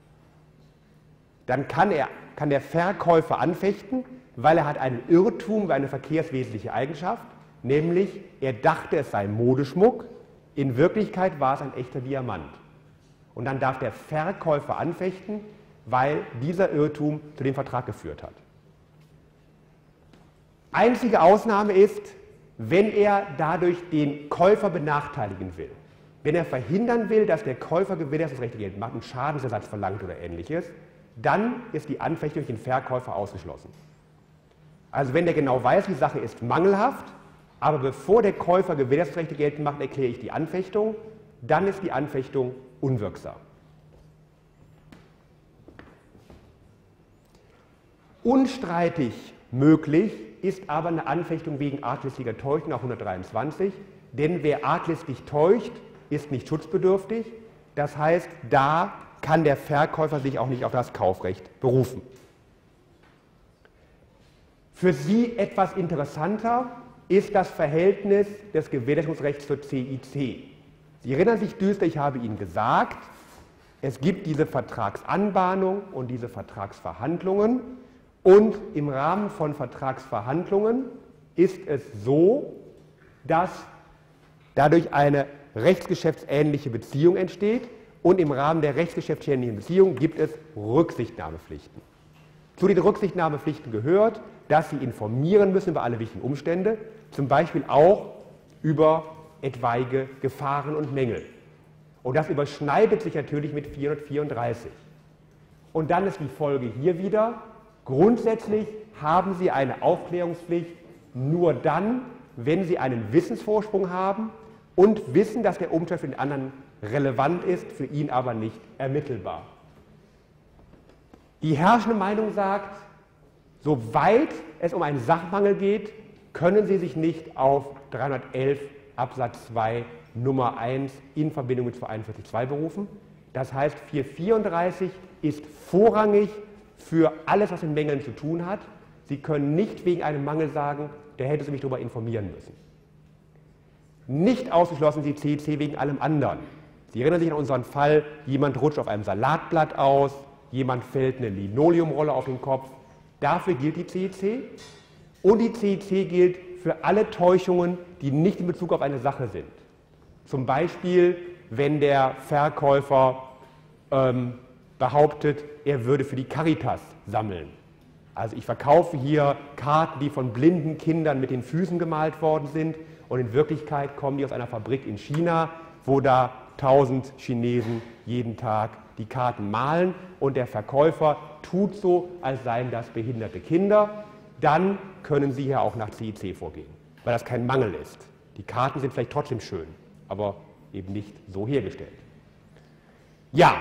Dann kann, er, kann der Verkäufer anfechten, weil er hat einen Irrtum über eine verkehrswesentliche Eigenschaft, nämlich er dachte, es sei Modeschmuck, in Wirklichkeit war es ein echter Diamant. Und dann darf der Verkäufer anfechten, weil dieser Irrtum zu dem Vertrag geführt hat. Einzige Ausnahme ist, wenn er dadurch den Käufer benachteiligen will. Wenn er verhindern will, dass der Käufer Gewährleistungsrechte geltend macht, einen Schadensersatz verlangt oder Ähnliches, dann ist die Anfechtung durch den Verkäufer ausgeschlossen. Also wenn der genau weiß, die Sache ist mangelhaft, aber bevor der Käufer Gewährleistungsrechte geltend macht, erkläre ich die Anfechtung, dann ist die Anfechtung unwirksam. Unstreitig möglich ist aber eine Anfechtung wegen arglistiger Täuschung nach hundertdreiundzwanzig, denn wer arglistig täuscht, ist nicht schutzbedürftig. Das heißt, da kann der Verkäufer sich auch nicht auf das Kaufrecht berufen. Für Sie etwas interessanter ist das Verhältnis des Gewährleistungsrechts zur C I C. Sie erinnern sich düster, ich habe Ihnen gesagt, es gibt diese Vertragsanbahnung und diese Vertragsverhandlungen. Und im Rahmen von Vertragsverhandlungen ist es so, dass dadurch eine rechtsgeschäftsähnliche Beziehung entsteht und im Rahmen der rechtsgeschäftsähnlichen Beziehung gibt es Rücksichtnahmepflichten. Zu den Rücksichtnahmepflichten gehört, dass Sie informieren müssen über alle wichtigen Umstände, zum Beispiel auch über etwaige Gefahren und Mängel. Und das überschneidet sich natürlich mit vierhundertvierunddreißig. Und dann ist die Folge hier wieder, grundsätzlich haben Sie eine Aufklärungspflicht nur dann, wenn Sie einen Wissensvorsprung haben und wissen, dass der Umstand für den anderen relevant ist, für ihn aber nicht ermittelbar. Die herrschende Meinung sagt, soweit es um einen Sachmangel geht, können Sie sich nicht auf dreihundertelf Absatz zwei Nummer eins in Verbindung mit zweiundvierzig Absatz zwei berufen. Das heißt, vierhundertvierunddreißig ist vorrangig für alles, was mit Mängeln zu tun hat. Sie können nicht wegen einem Mangel sagen, der hätte Sie mich darüber informieren müssen. Nicht ausgeschlossen ist die C I C wegen allem anderen. Sie erinnern sich an unseren Fall, jemand rutscht auf einem Salatblatt aus, jemand fällt eine Linoleumrolle auf den Kopf. Dafür gilt die C E C. Und die C E C gilt für alle Täuschungen, die nicht in Bezug auf eine Sache sind. Zum Beispiel, wenn der Verkäufer ähm, behauptet, er würde für die Caritas sammeln. Also ich verkaufe hier Karten, die von blinden Kindern mit den Füßen gemalt worden sind, und in Wirklichkeit kommen die aus einer Fabrik in China, wo da tausend Chinesen jeden Tag die Karten malen, und der Verkäufer tut so, als seien das behinderte Kinder. Dann können Sie ja auch nach C E C vorgehen, weil das kein Mangel ist. Die Karten sind vielleicht trotzdem schön, aber eben nicht so hergestellt. Ja,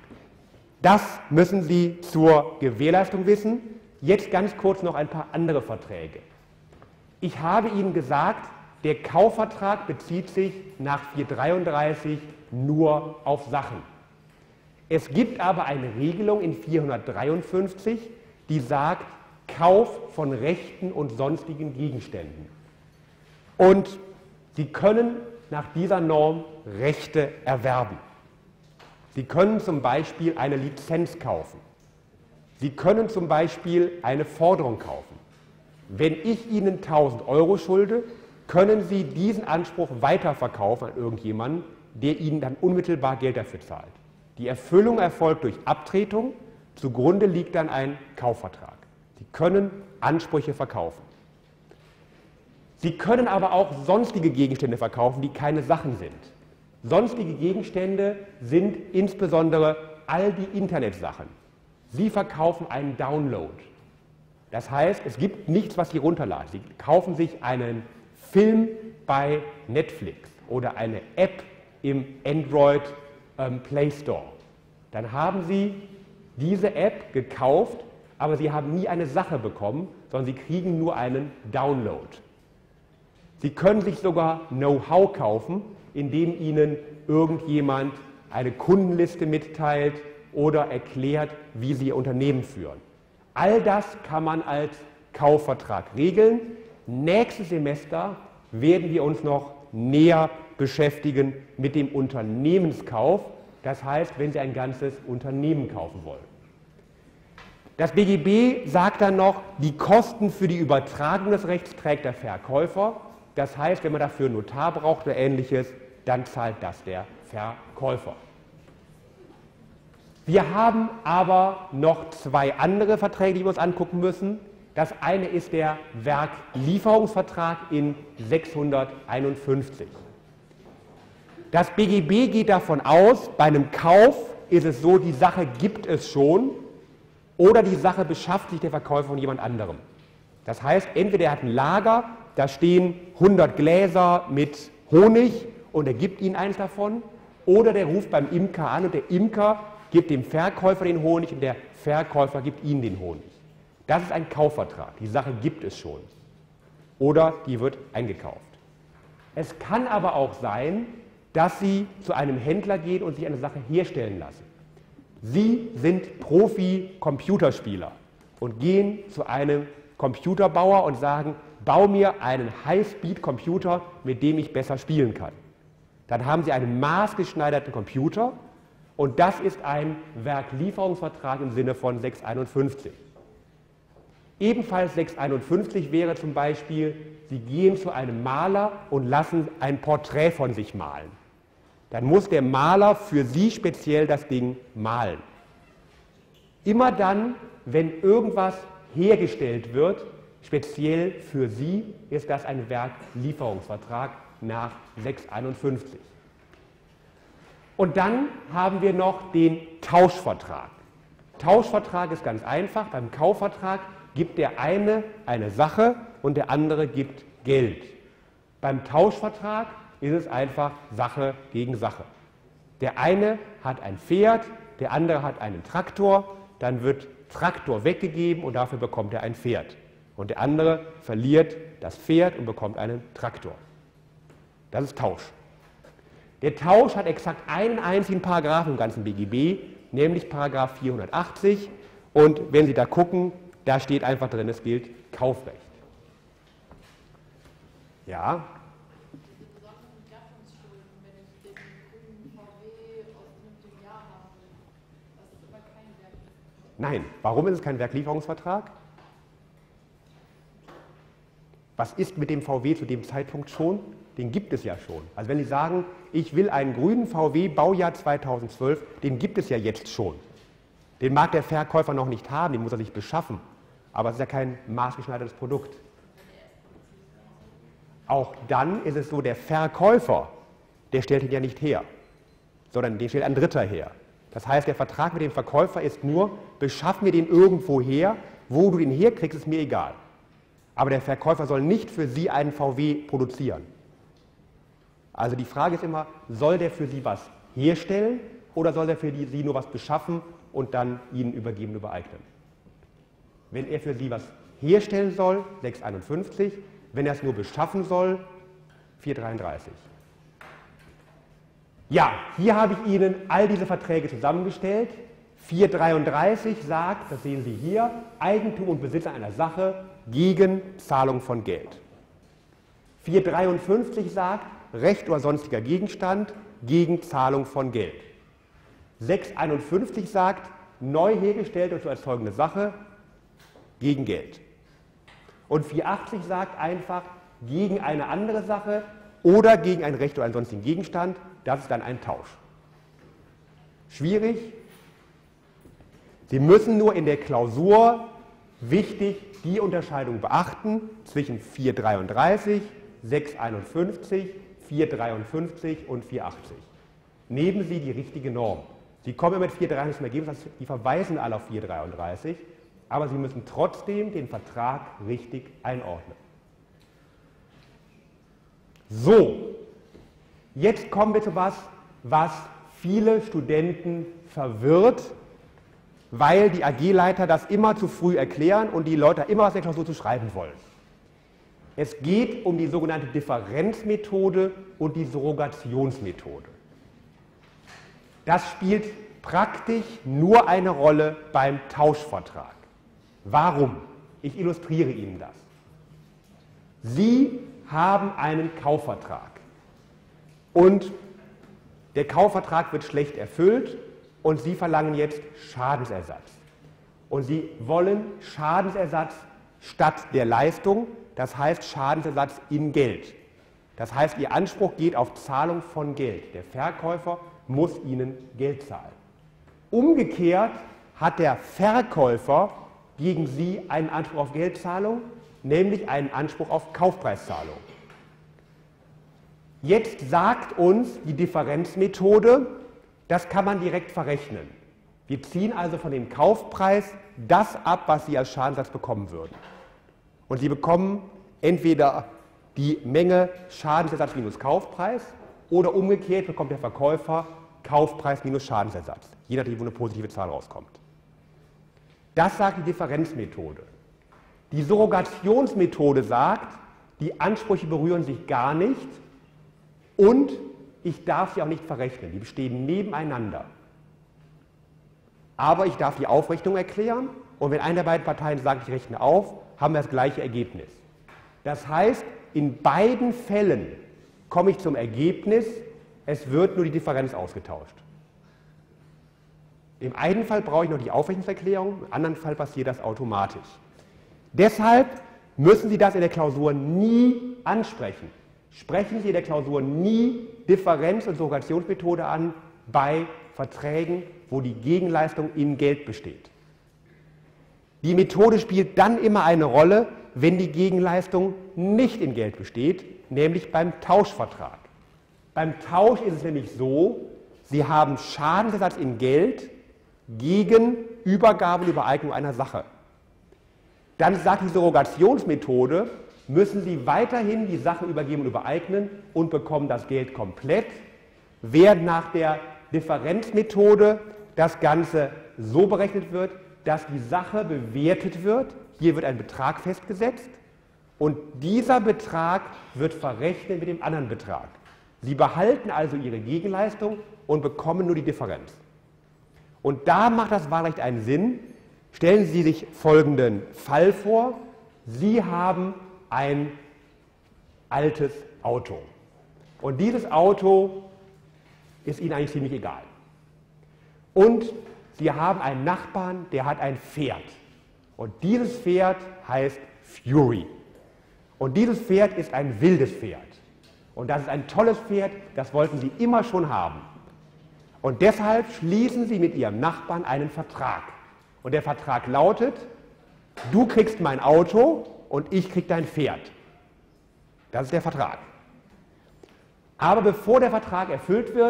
das müssen Sie zur Gewährleistung wissen. Jetzt ganz kurz noch ein paar andere Verträge. Ich habe Ihnen gesagt, der Kaufvertrag bezieht sich nach vierhundertdreiunddreißig nur auf Sachen. Es gibt aber eine Regelung in vierhundertdreiundfünfzig, die sagt, Kauf von Rechten und sonstigen Gegenständen. Und Sie können nach dieser Norm Rechte erwerben. Sie können zum Beispiel eine Lizenz kaufen. Sie können zum Beispiel eine Forderung kaufen. Wenn ich Ihnen tausend Euro schulde, können Sie diesen Anspruch weiterverkaufen an irgendjemanden, der Ihnen dann unmittelbar Geld dafür zahlt. Die Erfüllung erfolgt durch Abtretung, zugrunde liegt dann ein Kaufvertrag. Sie können Ansprüche verkaufen. Sie können aber auch sonstige Gegenstände verkaufen, die keine Sachen sind. Sonstige Gegenstände sind insbesondere all die Internetsachen. Sie verkaufen einen Download. Das heißt, es gibt nichts, was Sie runterladen. Sie kaufen sich einen Film bei Netflix oder eine App im Android ähm, Play Store. Dann haben Sie diese App gekauft, aber Sie haben nie eine Sache bekommen, sondern Sie kriegen nur einen Download. Sie können sich sogar Know-how kaufen, indem Ihnen irgendjemand eine Kundenliste mitteilt oder erklärt, wie Sie Ihr Unternehmen führen. All das kann man als Kaufvertrag regeln. Nächstes Semester werden wir uns noch näher beschäftigen mit dem Unternehmenskauf. Das heißt, wenn Sie ein ganzes Unternehmen kaufen wollen. Das B G B sagt dann noch, die Kosten für die Übertragung des Rechts trägt der Verkäufer. Das heißt, wenn man dafür einen Notar braucht oder Ähnliches, dann zahlt das der Verkäufer. Wir haben aber noch zwei andere Verträge, die wir uns angucken müssen. Das eine ist der Werklieferungsvertrag in sechshunderteinundfünfzig. Das B G B geht davon aus, bei einem Kauf ist es so, die Sache gibt es schon oder die Sache beschafft sich der Verkäufer von jemand anderem. Das heißt, entweder er hat ein Lager, da stehen hundert Gläser mit Honig und er gibt Ihnen eins davon, oder der ruft beim Imker an und der Imker gibt dem Verkäufer den Honig und der Verkäufer gibt Ihnen den Honig. Das ist ein Kaufvertrag. Die Sache gibt es schon. Oder die wird eingekauft. Es kann aber auch sein, dass Sie zu einem Händler gehen und sich eine Sache herstellen lassen. Sie sind Profi-Computerspieler und gehen zu einem Computerbauer und sagen, bau mir einen High-Speed-Computer, mit dem ich besser spielen kann. Dann haben Sie einen maßgeschneiderten Computer und das ist ein Werklieferungsvertrag im Sinne von sechshunderteinundfünfzig. Ebenfalls sechshunderteinundfünfzig wäre zum Beispiel, Sie gehen zu einem Maler und lassen ein Porträt von sich malen. Dann muss der Maler für Sie speziell das Ding malen. Immer dann, wenn irgendwas hergestellt wird, speziell für Sie, ist das ein Werklieferungsvertrag nach sechshunderteinundfünfzig. Und dann haben wir noch den Tauschvertrag. Tauschvertrag ist ganz einfach. Beim Kaufvertrag gibt der eine eine Sache und der andere gibt Geld. Beim Tauschvertrag ist es einfach Sache gegen Sache. Der eine hat ein Pferd, der andere hat einen Traktor, dann wird Traktor weggegeben und dafür bekommt er ein Pferd. Und der andere verliert das Pferd und bekommt einen Traktor. Das ist Tausch. Der Tausch hat exakt einen einzigen Paragraphen im ganzen B G B, nämlich Paragraph vierhundertachtzig. Und wenn Sie da gucken, da steht einfach drin, es gilt Kaufrecht. Ja? Diese besonderen Gattungsschulden, wenn ich den grünen V W aus dem Jahr habe, das ist aber kein Werklieferungsvertrag. Nein. Warum ist es kein Werklieferungsvertrag? Was ist mit dem V W zu dem Zeitpunkt schon? Den gibt es ja schon. Also wenn Sie sagen, ich will einen grünen V W Baujahr zweitausendzwölf, den gibt es ja jetzt schon. Den mag der Verkäufer noch nicht haben, den muss er sich beschaffen. Aber es ist ja kein maßgeschneidertes Produkt. Auch dann ist es so, der Verkäufer, der stellt ihn ja nicht her, sondern den stellt ein Dritter her. Das heißt, der Vertrag mit dem Verkäufer ist nur, beschaff mir den irgendwo her, wo du den herkriegst, ist mir egal. Aber der Verkäufer soll nicht für Sie einen V W produzieren. Also die Frage ist immer, soll der für Sie was herstellen oder soll er für die, Sie nur was beschaffen und dann Ihnen übergeben, übereignen? Wenn er für Sie was herstellen soll, sechs einundfünfzig, wenn er es nur beschaffen soll, vier dreiunddreißig. Ja, hier habe ich Ihnen all diese Verträge zusammengestellt. vier dreiunddreißig sagt, das sehen Sie hier, Eigentum und Besitz einer Sache gegen Zahlung von Geld. vier dreiundfünfzig sagt, Recht oder sonstiger Gegenstand gegen Zahlung von Geld. sechs einundfünfzig sagt, neu hergestellte und zu erzeugende Sache gegen Geld. Und vier achtzig sagt einfach, gegen eine andere Sache oder gegen ein Recht oder einen sonstigen Gegenstand, das ist dann ein Tausch. Schwierig? Sie müssen nur in der Klausur wichtig die Unterscheidung beachten zwischen vier dreiunddreißig, sechs einundfünfzig, vier dreiundfünfzig und vier achtzig. Nehmen Sie die richtige Norm. Sie kommen mit vier dreiunddreißig zum Ergebnis, die verweisen alle auf vier dreiunddreißig, aber Sie müssen trotzdem den Vertrag richtig einordnen. So, jetzt kommen wir zu was, was viele Studenten verwirrt, weil die A G-Leiter das immer zu früh erklären und die Leute immer was in der Klausur zu schreiben wollen. Es geht um die sogenannte Differenzmethode und die Surrogationsmethode. Das spielt praktisch nur eine Rolle beim Tauschvertrag. Warum? Ich illustriere Ihnen das. Sie haben einen Kaufvertrag und der Kaufvertrag wird schlecht erfüllt und Sie verlangen jetzt Schadensersatz. Und Sie wollen Schadensersatz statt der Leistung, das heißt Schadensersatz in Geld. Das heißt, Ihr Anspruch geht auf Zahlung von Geld. Der Verkäufer muss Ihnen Geld zahlen. Umgekehrt hat der Verkäufer gegen Sie einen Anspruch auf Geldzahlung, nämlich einen Anspruch auf Kaufpreiszahlung. Jetzt sagt uns die Differenzmethode, das kann man direkt verrechnen. Wir ziehen also von dem Kaufpreis das ab, was Sie als Schadensersatz bekommen würden. Und Sie bekommen entweder die Menge Schadensersatz minus Kaufpreis oder umgekehrt bekommt der Verkäufer Kaufpreis minus Schadensersatz, je nachdem, wo eine positive Zahl rauskommt. Das sagt die Differenzmethode. Die Surrogationsmethode sagt, die Ansprüche berühren sich gar nicht und ich darf sie auch nicht verrechnen. Die bestehen nebeneinander. Aber ich darf die Aufrechnung erklären und wenn eine der beiden Parteien sagt, ich rechne auf, haben wir das gleiche Ergebnis. Das heißt, in beiden Fällen komme ich zum Ergebnis, es wird nur die Differenz ausgetauscht. Im einen Fall brauche ich noch die Aufrechnungserklärung, im anderen Fall passiert das automatisch. Deshalb müssen Sie das in der Klausur nie ansprechen. Sprechen Sie in der Klausur nie Differenz- und Surrogationsmethode an bei Verträgen, wo die Gegenleistung in Geld besteht. Die Methode spielt dann immer eine Rolle, wenn die Gegenleistung nicht in Geld besteht, nämlich beim Tauschvertrag. Beim Tausch ist es nämlich so, Sie haben Schadensersatz in Geld gegen Übergabe und Übereignung einer Sache. Dann sagt die Surrogationsmethode, müssen Sie weiterhin die Sache übergeben und übereignen und bekommen das Geld komplett, während nach der Differenzmethode das Ganze so berechnet wird, dass die Sache bewertet wird. Hier wird ein Betrag festgesetzt und dieser Betrag wird verrechnet mit dem anderen Betrag. Sie behalten also Ihre Gegenleistung und bekommen nur die Differenz. Und da macht das Wahlrecht einen Sinn. Stellen Sie sich folgenden Fall vor. Sie haben ein altes Auto. Und dieses Auto ist Ihnen eigentlich ziemlich egal. Und Sie haben einen Nachbarn, der hat ein Pferd. Und dieses Pferd heißt Fury. Und dieses Pferd ist ein wildes Pferd. Und das ist ein tolles Pferd, das wollten Sie immer schon haben. Und deshalb schließen Sie mit Ihrem Nachbarn einen Vertrag. Und der Vertrag lautet, du kriegst mein Auto und ich krieg dein Pferd. Das ist der Vertrag. Aber bevor der Vertrag erfüllt wird,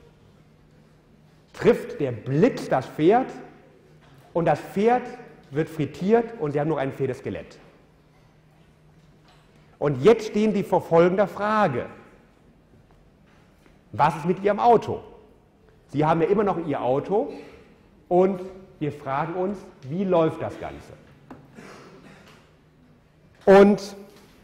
trifft der Blitz das Pferd und das Pferd wird frittiert und Sie haben nur ein Pferdeskelett. Und jetzt stehen Sie vor folgender Frage. Was ist mit Ihrem Auto? Sie haben ja immer noch Ihr Auto und wir fragen uns, wie läuft das Ganze? Und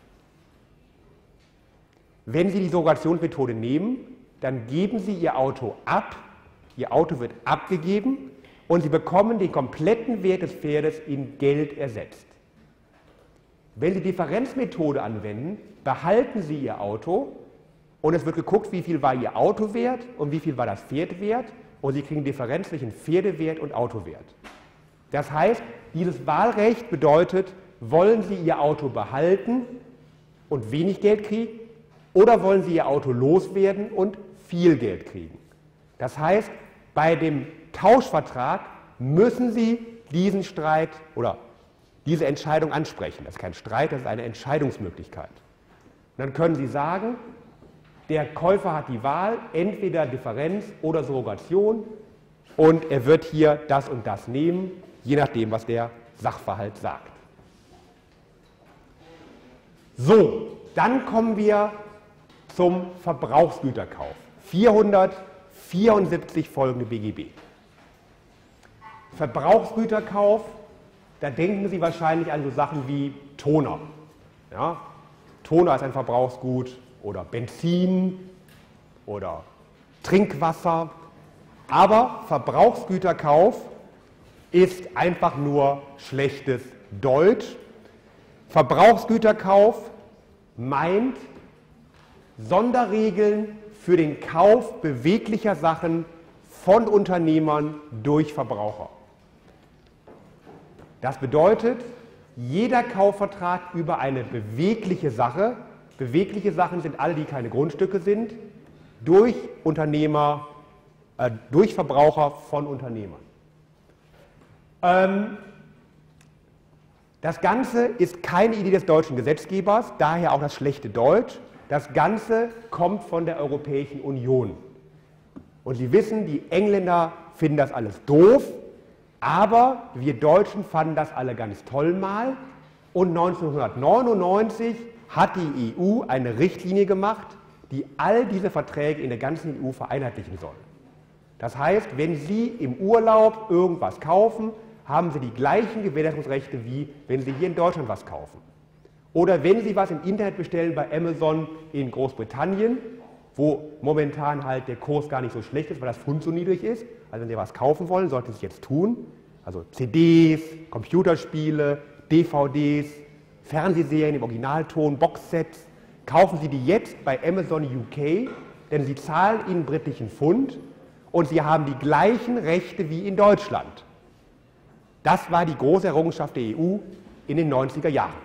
wenn Sie die Surrogationsmethode nehmen, dann geben Sie Ihr Auto ab, Ihr Auto wird abgegeben und Sie bekommen den kompletten Wert des Pferdes in Geld ersetzt. Wenn Sie die Differenzmethode anwenden, behalten Sie Ihr Auto und es wird geguckt, wie viel war Ihr Auto wert und wie viel war das Pferd wert und Sie kriegen Differenz zwischen Pferdewert und Autowert. Das heißt, dieses Wahlrecht bedeutet, wollen Sie Ihr Auto behalten und wenig Geld kriegen oder wollen Sie Ihr Auto loswerden und viel Geld kriegen? Das heißt, bei dem Tauschvertrag müssen Sie diesen Streit oder diese Entscheidung ansprechen. Das ist kein Streit, das ist eine Entscheidungsmöglichkeit. Und dann können Sie sagen, der Käufer hat die Wahl, entweder Differenz oder Surrogation und er wird hier das und das nehmen, je nachdem, was der Sachverhalt sagt. So, dann kommen wir zum Verbrauchsgüterkauf. vierhundertvierundsiebzig folgende B G B. Verbrauchsgüterkauf, da denken Sie wahrscheinlich an so Sachen wie Toner. Ja? Toner ist ein Verbrauchsgut oder Benzin oder Trinkwasser. Aber Verbrauchsgüterkauf ist einfach nur schlechtes Deutsch. Verbrauchsgüterkauf meint Sonderregeln für den Kauf beweglicher Sachen von Unternehmern durch Verbraucher. Das bedeutet, jeder Kaufvertrag über eine bewegliche Sache, bewegliche Sachen sind alle, die keine Grundstücke sind, durch Unternehmer, äh, durch Verbraucher von Unternehmern. Ähm, das Ganze ist keine Idee des deutschen Gesetzgebers, daher auch das schlechte Deutsch. Das Ganze kommt von der Europäischen Union. Und Sie wissen, die Engländer finden das alles doof, aber wir Deutschen fanden das alle ganz toll mal. Und neunzehnhundertneunundneunzig hat die E U eine Richtlinie gemacht, die all diese Verträge in der ganzen E U vereinheitlichen soll. Das heißt, wenn Sie im Urlaub irgendwas kaufen, haben Sie die gleichen Gewährleistungsrechte, wie wenn Sie hier in Deutschland was kaufen. Oder wenn Sie was im Internet bestellen bei Amazon in Großbritannien, wo momentan halt der Kurs gar nicht so schlecht ist, weil das Pfund so niedrig ist. Also wenn Sie was kaufen wollen, sollten Sie es jetzt tun. Also C Ds, Computerspiele, D V Ds, Fernsehserien im Originalton, Boxsets. Kaufen Sie die jetzt bei Amazon U K, denn Sie zahlen in britischen Pfund und Sie haben die gleichen Rechte wie in Deutschland. Das war die große Errungenschaft der E U in den neunziger Jahren.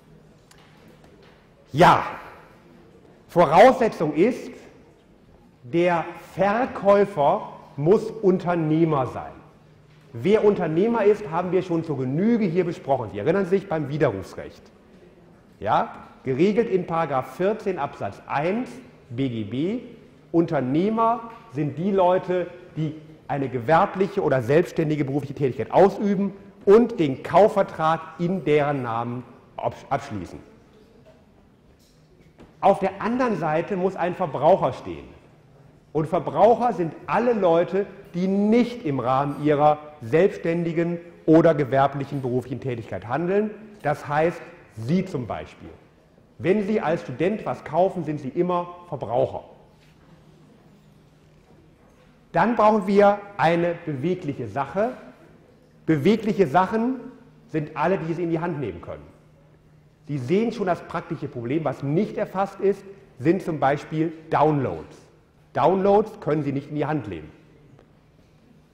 Ja, Voraussetzung ist, der Verkäufer muss Unternehmer sein. Wer Unternehmer ist, haben wir schon zur Genüge hier besprochen. Sie erinnern sich beim Widerrufsrecht. Ja, geregelt in Paragraph vierzehn Absatz eins B G B. Unternehmer sind die Leute, die eine gewerbliche oder selbstständige berufliche Tätigkeit ausüben und den Kaufvertrag in deren Namen abschließen. Auf der anderen Seite muss ein Verbraucher stehen. Und Verbraucher sind alle Leute, die nicht im Rahmen ihrer selbstständigen oder gewerblichen beruflichen Tätigkeit handeln. Das heißt, Sie zum Beispiel. Wenn Sie als Student was kaufen, sind Sie immer Verbraucher. Dann brauchen wir eine bewegliche Sache. Bewegliche Sachen sind alle, die Sie in die Hand nehmen können. Sie sehen schon das praktische Problem. Was nicht erfasst ist, sind zum Beispiel Downloads. Downloads können Sie nicht in die Hand nehmen.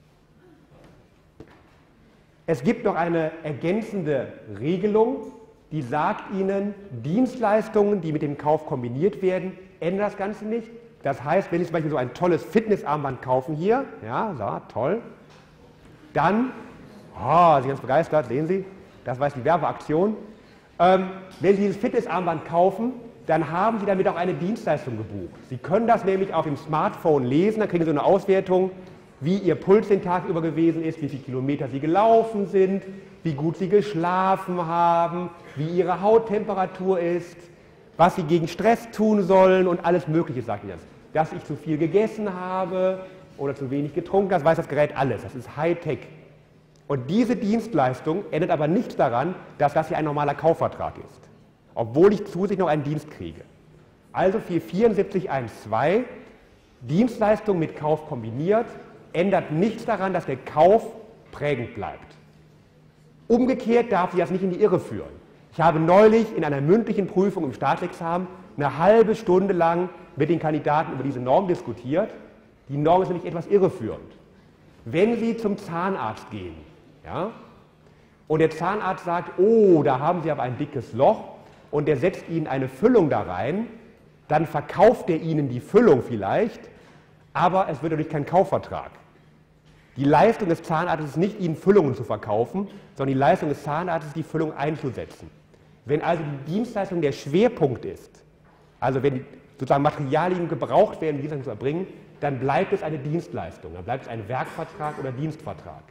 Es gibt noch eine ergänzende Regelung die sagt Ihnen, Dienstleistungen, die mit dem Kauf kombiniert werden, ändern das Ganze nicht. Das heißt, wenn Sie zum Beispiel so ein tolles Fitnessarmband kaufen hier, ja, so, toll, dann, oh, Sie sind ganz begeistert, sehen Sie, das war jetzt die Werbeaktion. Ähm, wenn Sie dieses Fitnessarmband kaufen, dann haben Sie damit auch eine Dienstleistung gebucht. Sie können das nämlich auf dem Smartphone lesen, dann kriegen Sie so eine Auswertung, wie Ihr Puls den Tag über gewesen ist, wie viele Kilometer Sie gelaufen sind, wie gut Sie geschlafen haben, wie Ihre Hauttemperatur ist, was Sie gegen Stress tun sollen und alles Mögliche, sagt Ihnen das. Dass ich zu viel gegessen habe oder zu wenig getrunken, das weiß das Gerät alles. Das ist Hightech. Und diese Dienstleistung ändert aber nichts daran, dass das hier ein normaler Kaufvertrag ist, obwohl ich zusätzlich noch einen Dienst kriege. Also für vierundsiebzig Punkt zwölf, Dienstleistung mit Kauf kombiniert, ändert nichts daran, dass der Kauf prägend bleibt. Umgekehrt darf Sie das nicht in die Irre führen. Ich habe neulich in einer mündlichen Prüfung im Staatsexamen eine halbe Stunde lang mit den Kandidaten über diese Norm diskutiert. Die Norm ist nämlich etwas irreführend. Wenn Sie zum Zahnarzt gehen, ja, und der Zahnarzt sagt, oh, da haben Sie aber ein dickes Loch und der setzt Ihnen eine Füllung da rein, dann verkauft er Ihnen die Füllung vielleicht, aber es wird dadurch kein Kaufvertrag. Die Leistung des Zahnarztes ist nicht, Ihnen Füllungen zu verkaufen, sondern die Leistung des Zahnarztes ist, die Füllung einzusetzen. Wenn also die Dienstleistung der Schwerpunkt ist, also wenn sozusagen Materialien gebraucht werden, um Dienstleistung zu erbringen, dann bleibt es eine Dienstleistung, dann bleibt es ein Werkvertrag oder Dienstvertrag.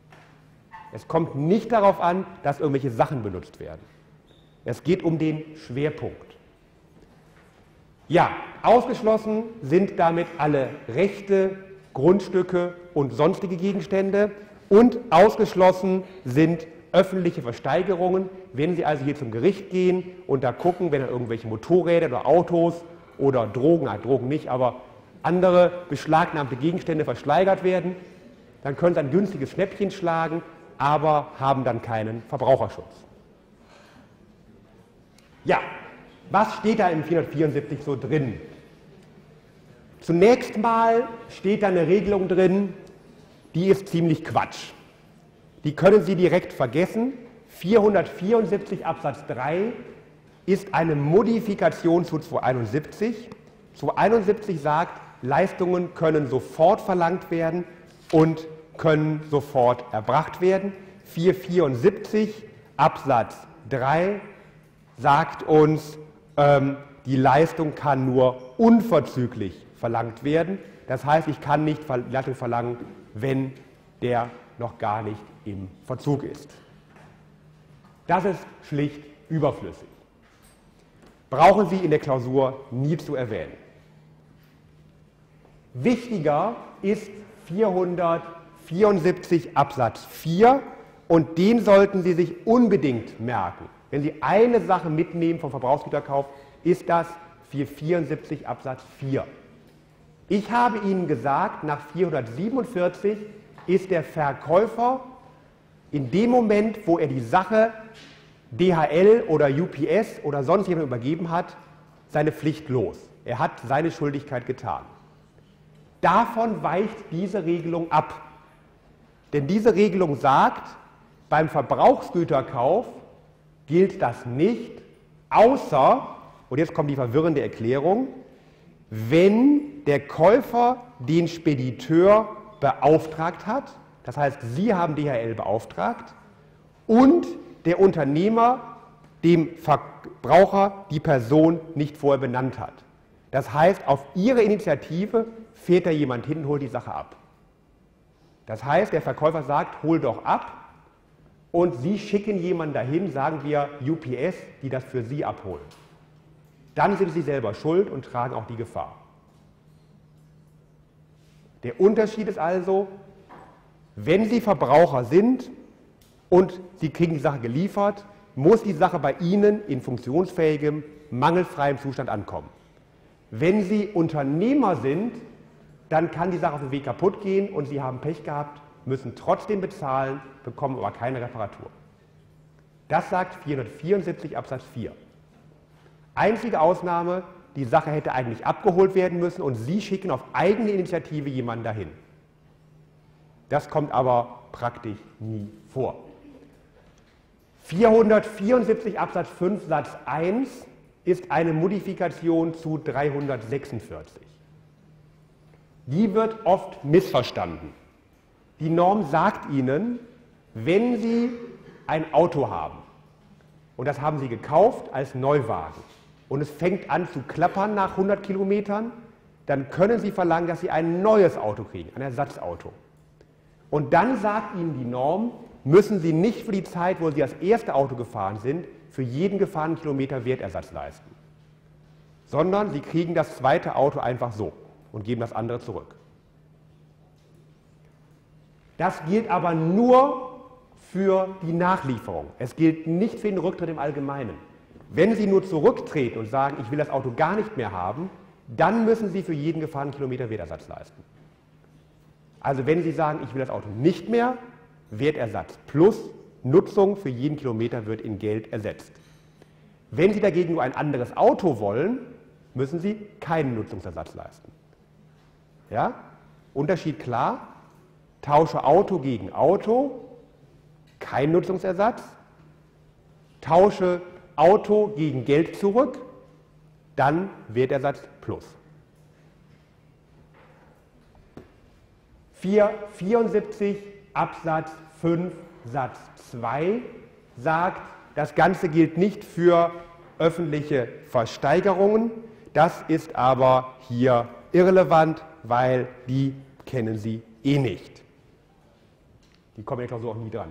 Es kommt nicht darauf an, dass irgendwelche Sachen benutzt werden. Es geht um den Schwerpunkt. Ja, ausgeschlossen sind damit alle Rechte, Grundstücke und sonstige Gegenstände und ausgeschlossen sind öffentliche Versteigerungen. Wenn Sie also hier zum Gericht gehen und da gucken, wenn dann irgendwelche Motorräder oder Autos oder Drogen, ah, Drogen nicht, aber andere beschlagnahmte Gegenstände versteigert werden, dann können Sie ein günstiges Schnäppchen schlagen, aber haben dann keinen Verbraucherschutz. Ja, was steht da im vierhundertvierundsiebzig so drin? Zunächst mal steht da eine Regelung drin, die ist ziemlich Quatsch. Die können Sie direkt vergessen. vierhundertvierundsiebzig Absatz drei ist eine Modifikation zu zweihunderteinundsiebzig. zweihunderteinundsiebzig sagt, Leistungen können sofort verlangt werden und können sofort erbracht werden. vierhundertvierundsiebzig Absatz drei sagt uns, ähm, die Leistung kann nur unverzüglich verlangt werden. Das heißt, ich kann nicht Leistung verlangen, wenn der noch gar nicht im Verzug ist. Das ist schlicht überflüssig. Brauchen Sie in der Klausur nie zu erwähnen. Wichtiger ist vierhundertvierundsiebzig Absatz vier und den sollten Sie sich unbedingt merken. Wenn Sie eine Sache mitnehmen vom Verbrauchsgüterkauf, ist das vierhundertvierundsiebzig Absatz vier. Ich habe Ihnen gesagt, nach vierhundertsiebenundvierzig ist der Verkäufer in dem Moment, wo er die Sache D H L oder U P S oder sonst jemandem übergeben hat, seine Pflicht los. Er hat seine Schuldigkeit getan. Davon weicht diese Regelung ab. Denn diese Regelung sagt, beim Verbrauchsgüterkauf gilt das nicht, außer, und jetzt kommt die verwirrende Erklärung, wenn der Käufer den Spediteur beauftragt hat, das heißt, Sie haben D H L beauftragt und der Unternehmer dem Verbraucher die Person nicht vorher benannt hat. Das heißt, auf Ihre Initiative fährt da jemand hin und holt die Sache ab. Das heißt, der Verkäufer sagt, hol doch ab und Sie schicken jemanden dahin, sagen wir U P S, die das für Sie abholen. Dann sind Sie selber schuld und tragen auch die Gefahr. Der Unterschied ist also, wenn Sie Verbraucher sind und Sie kriegen die Sache geliefert, muss die Sache bei Ihnen in funktionsfähigem, mangelfreiem Zustand ankommen. Wenn Sie Unternehmer sind, dann kann die Sache auf dem Weg kaputt gehen und Sie haben Pech gehabt, müssen trotzdem bezahlen, bekommen aber keine Reparatur. Das sagt vierhundertvierundsiebzig Absatz vier. Einzige Ausnahme, die Sache hätte eigentlich abgeholt werden müssen und Sie schicken auf eigene Initiative jemanden dahin. Das kommt aber praktisch nie vor. vierhundertvierundsiebzig Absatz fünf Satz eins ist eine Modifikation zu dreihundertsechsundvierzig. Die wird oft missverstanden. Die Norm sagt Ihnen, wenn Sie ein Auto haben und das haben Sie gekauft als Neuwagen und es fängt an zu klappern nach hundert Kilometern, dann können Sie verlangen, dass Sie ein neues Auto kriegen, ein Ersatzauto. Und dann sagt Ihnen die Norm, müssen Sie nicht für die Zeit, wo Sie das erste Auto gefahren sind, für jeden gefahrenen Kilometer Wertersatz leisten, sondern Sie kriegen das zweite Auto einfach so und geben das andere zurück. Das gilt aber nur für die Nachlieferung. Es gilt nicht für den Rücktritt im Allgemeinen. Wenn Sie nur zurücktreten und sagen, ich will das Auto gar nicht mehr haben, dann müssen Sie für jeden gefahrenen Kilometer Wertersatz leisten. Also wenn Sie sagen, ich will das Auto nicht mehr, Wertersatz plus Nutzung für jeden Kilometer wird in Geld ersetzt. Wenn Sie dagegen nur ein anderes Auto wollen, müssen Sie keinen Nutzungsersatz leisten. Ja? Unterschied klar, tausche Auto gegen Auto, kein Nutzungsersatz, tausche Auto gegen Geld zurück, dann Wertersatz plus. vierhundertvierundsiebzig Absatz fünf Satz zwei sagt, das Ganze gilt nicht für öffentliche Versteigerungen, das ist aber hier irrelevant, weil die kennen Sie eh nicht. Die kommen in der Klausur auch nie dran.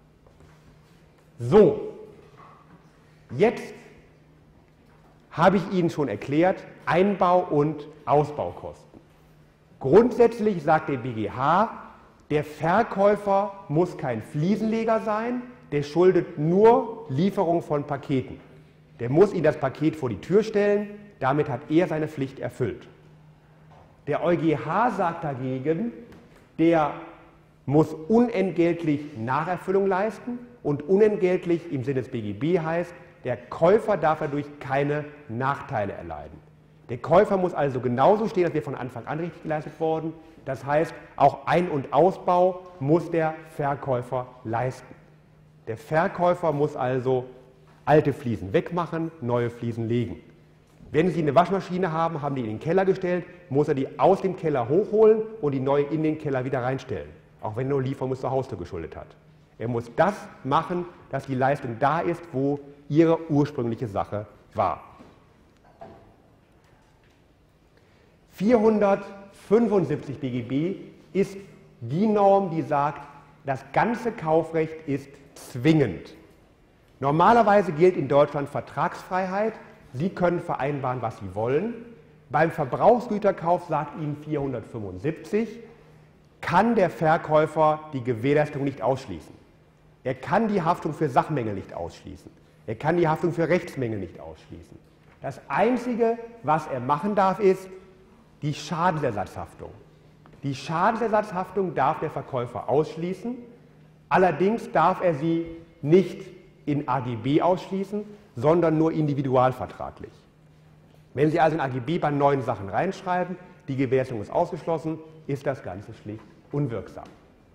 So, jetzt habe ich Ihnen schon erklärt, Einbau- und Ausbaukosten. Grundsätzlich sagt der B G H, der Verkäufer muss kein Fliesenleger sein, der schuldet nur Lieferung von Paketen. Der muss Ihnen das Paket vor die Tür stellen, damit hat er seine Pflicht erfüllt. Der EuGH sagt dagegen, der muss unentgeltlich Nacherfüllung leisten und unentgeltlich im Sinne des B G B heißt, der Käufer darf dadurch keine Nachteile erleiden. Der Käufer muss also genauso stehen, als wäre von Anfang an richtig geleistet worden. Das heißt, auch Ein- und Ausbau muss der Verkäufer leisten. Der Verkäufer muss also alte Fliesen wegmachen, neue Fliesen legen. Wenn Sie eine Waschmaschine haben, haben die in den Keller gestellt, muss er die aus dem Keller hochholen und die neue in den Keller wieder reinstellen. Auch wenn er nur Lieferung zur Haustür geschuldet hat. Er muss das machen, dass die Leistung da ist, wo Ihre ursprüngliche Sache war. vierhundertfünfundsiebzig B G B ist die Norm, die sagt, das ganze Kaufrecht ist zwingend. Normalerweise gilt in Deutschland Vertragsfreiheit. Sie können vereinbaren, was Sie wollen. Beim Verbrauchsgüterkauf sagt Ihnen vierhundertfünfundsiebzig, kann der Verkäufer die Gewährleistung nicht ausschließen. Er kann die Haftung für Sachmängel nicht ausschließen. Er kann die Haftung für Rechtsmängel nicht ausschließen. Das Einzige, was er machen darf, ist die Schadensersatzhaftung. Die Schadensersatzhaftung darf der Verkäufer ausschließen, allerdings darf er sie nicht in A G B ausschließen, sondern nur individualvertraglich. Wenn Sie also in A G B bei neuen Sachen reinschreiben, die Gewährleistung ist ausgeschlossen, ist das Ganze schlicht unwirksam.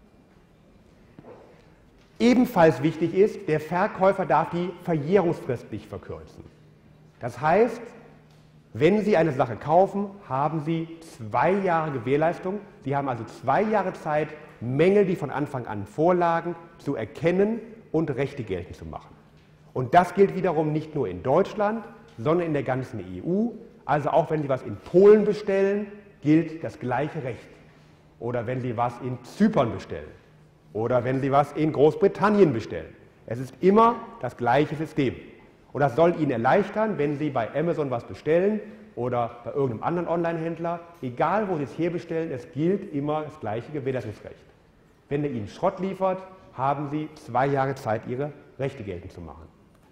Ebenfalls wichtig ist, der Verkäufer darf die Verjährungsfrist nicht verkürzen. Das heißt, wenn Sie eine Sache kaufen, haben Sie zwei Jahre Gewährleistung. Sie haben also zwei Jahre Zeit, Mängel, die von Anfang an vorlagen, zu erkennen und Rechte geltend zu machen. Und das gilt wiederum nicht nur in Deutschland, sondern in der ganzen E U. Also auch wenn Sie was in Polen bestellen, gilt das gleiche Recht. Oder wenn Sie was in Zypern bestellen. Oder wenn Sie was in Großbritannien bestellen. Es ist immer das gleiche System. Und das soll Ihnen erleichtern, wenn Sie bei Amazon was bestellen oder bei irgendeinem anderen Online-Händler. Egal, wo Sie es herbestellen, es gilt immer das gleiche Gewährleistungsrecht. Wenn er Ihnen Schrott liefert, haben Sie zwei Jahre Zeit, Ihre Rechte geltend zu machen.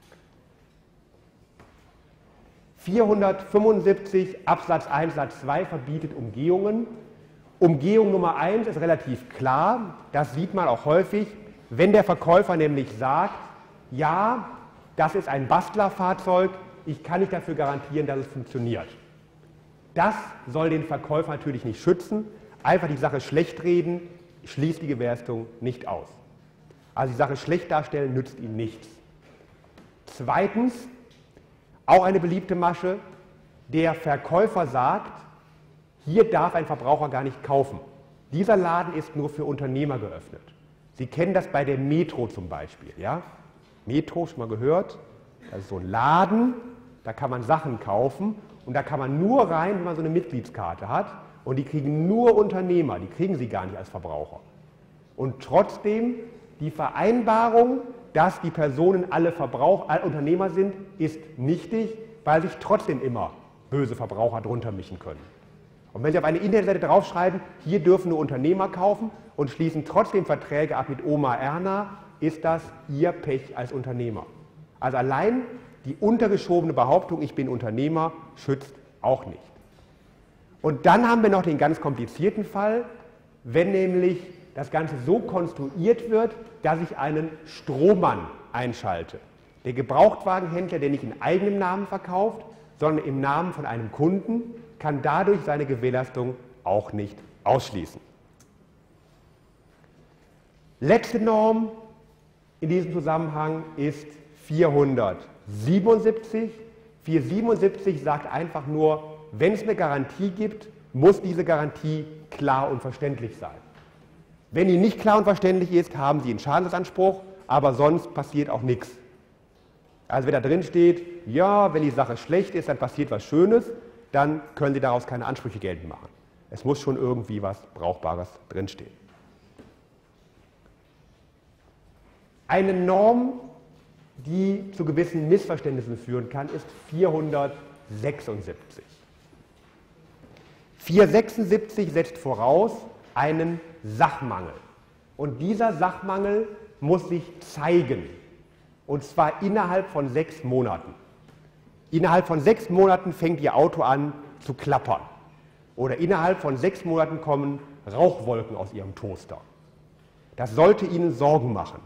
vierhundertfünfundsiebzig Absatz eins Satz zwei verbietet Umgehungen. Umgehung Nummer eins ist relativ klar, das sieht man auch häufig, wenn der Verkäufer nämlich sagt, ja, das ist ein Bastlerfahrzeug, ich kann nicht dafür garantieren, dass es funktioniert. Das soll den Verkäufer natürlich nicht schützen, einfach die Sache schlecht reden, schließt die Gewährleistung nicht aus. Also die Sache schlecht darstellen nützt ihm nichts. Zweitens, auch eine beliebte Masche, der Verkäufer sagt, hier darf ein Verbraucher gar nicht kaufen. Dieser Laden ist nur für Unternehmer geöffnet. Sie kennen das bei der Metro zum Beispiel. Ja? Metro, schon mal gehört? Das ist so ein Laden, da kann man Sachen kaufen und da kann man nur rein, wenn man so eine Mitgliedskarte hat. Und die kriegen nur Unternehmer, die kriegen sie gar nicht als Verbraucher. Und trotzdem, die Vereinbarung, dass die Personen alle, Verbrauch, alle Unternehmer sind, ist nichtig, weil sich trotzdem immer böse Verbraucher drunter mischen können. Und wenn Sie auf eine Internetseite draufschreiben, hier dürfen nur Unternehmer kaufen und schließen trotzdem Verträge ab mit Oma Erna, ist das Ihr Pech als Unternehmer. Also allein die untergeschobene Behauptung, ich bin Unternehmer, schützt auch nicht. Und dann haben wir noch den ganz komplizierten Fall, wenn nämlich das Ganze so konstruiert wird, dass ich einen Strohmann einschalte. Der Gebrauchtwagenhändler, der nicht in eigenem Namen verkauft, sondern im Namen von einem Kunden, kann dadurch seine Gewährleistung auch nicht ausschließen. Letzte Norm in diesem Zusammenhang ist vierhundertsiebenundsiebzig. vierhundertsiebenundsiebzig sagt einfach nur, wenn es eine Garantie gibt, muss diese Garantie klar und verständlich sein. Wenn die nicht klar und verständlich ist, haben Sie einen Schadensersatzanspruch, aber sonst passiert auch nichts. Also wenn da drin steht, ja, wenn die Sache schlecht ist, dann passiert was Schönes, dann können Sie daraus keine Ansprüche geltend machen. Es muss schon irgendwie was Brauchbares drinstehen. Eine Norm, die zu gewissen Missverständnissen führen kann, ist vierhundertsechsundsiebzig. vierhundertsechsundsiebzig setzt voraus einen Sachmangel. Und dieser Sachmangel muss sich zeigen. Und zwar innerhalb von sechs Monaten. Innerhalb von sechs Monaten fängt Ihr Auto an zu klappern. Oder innerhalb von sechs Monaten kommen Rauchwolken aus Ihrem Toaster. Das sollte Ihnen Sorgen machen.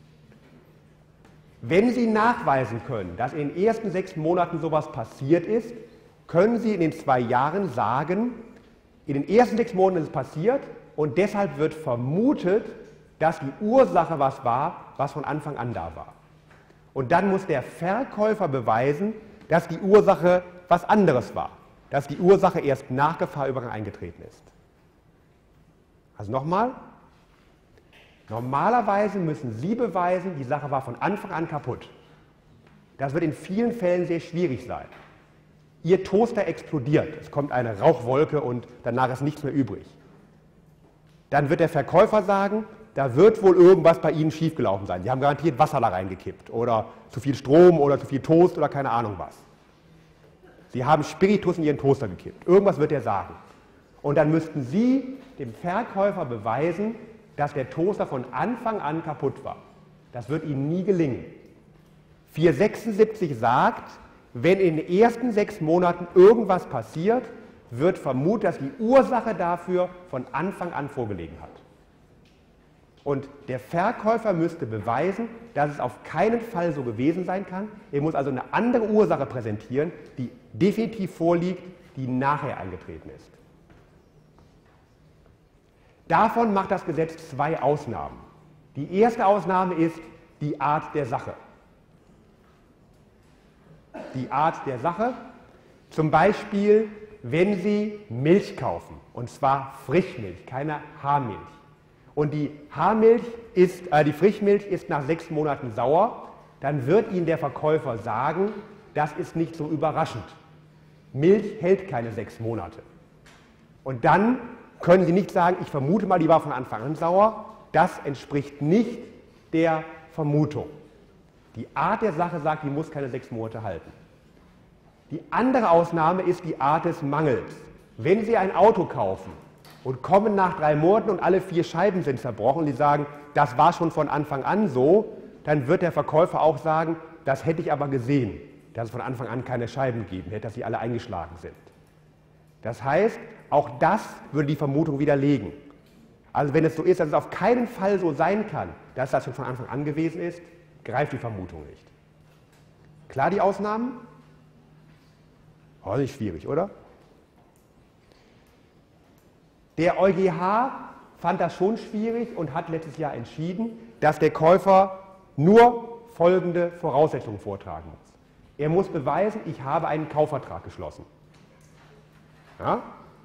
Wenn Sie nachweisen können, dass in den ersten sechs Monaten sowas passiert ist, können Sie in den zwei Jahren sagen, in den ersten sechs Monaten ist es passiert und deshalb wird vermutet, dass die Ursache was war, was von Anfang an da war. Und dann muss der Verkäufer beweisen, dass die Ursache was anderes war, dass die Ursache erst nach Gefahrübergang eingetreten ist. Also nochmal, normalerweise müssen Sie beweisen, die Sache war von Anfang an kaputt. Das wird in vielen Fällen sehr schwierig sein. Ihr Toaster explodiert, es kommt eine Rauchwolke und danach ist nichts mehr übrig. Dann wird der Verkäufer sagen, da wird wohl irgendwas bei Ihnen schiefgelaufen sein. Sie haben garantiert Wasser da reingekippt oder zu viel Strom oder zu viel Toast oder keine Ahnung was. Sie haben Spiritus in Ihren Toaster gekippt. Irgendwas wird er sagen. Und dann müssten Sie dem Verkäufer beweisen, dass der Toaster von Anfang an kaputt war. Das wird Ihnen nie gelingen. vierhundertsechsundsiebzig sagt, wenn in den ersten sechs Monaten irgendwas passiert, wird vermutet, dass die Ursache dafür von Anfang an vorgelegen hat. Und der Verkäufer müsste beweisen, dass es auf keinen Fall so gewesen sein kann. Er muss also eine andere Ursache präsentieren, die definitiv vorliegt, die nachher eingetreten ist. Davon macht das Gesetz zwei Ausnahmen. Die erste Ausnahme ist die Art der Sache. Die Art der Sache, zum Beispiel, wenn Sie Milch kaufen, und zwar Frischmilch, keine Haarmilch. Und die Haarmilch ist, äh, die Frischmilch ist nach sechs Monaten sauer, dann wird Ihnen der Verkäufer sagen, das ist nicht so überraschend. Milch hält keine sechs Monate. Und dann können Sie nicht sagen, ich vermute mal, die war von Anfang an sauer. Das entspricht nicht der Vermutung. Die Art der Sache sagt, die muss keine sechs Monate halten. Die andere Ausnahme ist die Art des Mangels. Wenn Sie ein Auto kaufen und kommen nach drei Monaten und alle vier Scheiben sind zerbrochen und Sie sagen, das war schon von Anfang an so, dann wird der Verkäufer auch sagen, das hätte ich aber gesehen, dass es von Anfang an keine Scheiben gegeben hätte, dass sie alle eingeschlagen sind. Das heißt, auch das würde die Vermutung widerlegen. Also wenn es so ist, dass es auf keinen Fall so sein kann, dass das schon von Anfang an gewesen ist, greift die Vermutung nicht. Klar die Ausnahmen? Oh, nicht schwierig, oder? Der EuGH fand das schon schwierig und hat letztes Jahr entschieden, dass der Käufer nur folgende Voraussetzungen vortragen muss. Er muss beweisen, ich habe einen Kaufvertrag geschlossen. Ja?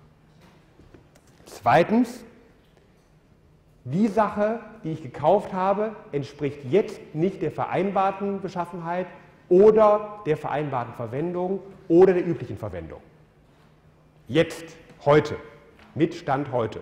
Zweitens, die Sache, die ich gekauft habe, entspricht jetzt nicht der vereinbarten Beschaffenheit oder der vereinbarten Verwendung oder der üblichen Verwendung. Jetzt, heute, mit Stand heute.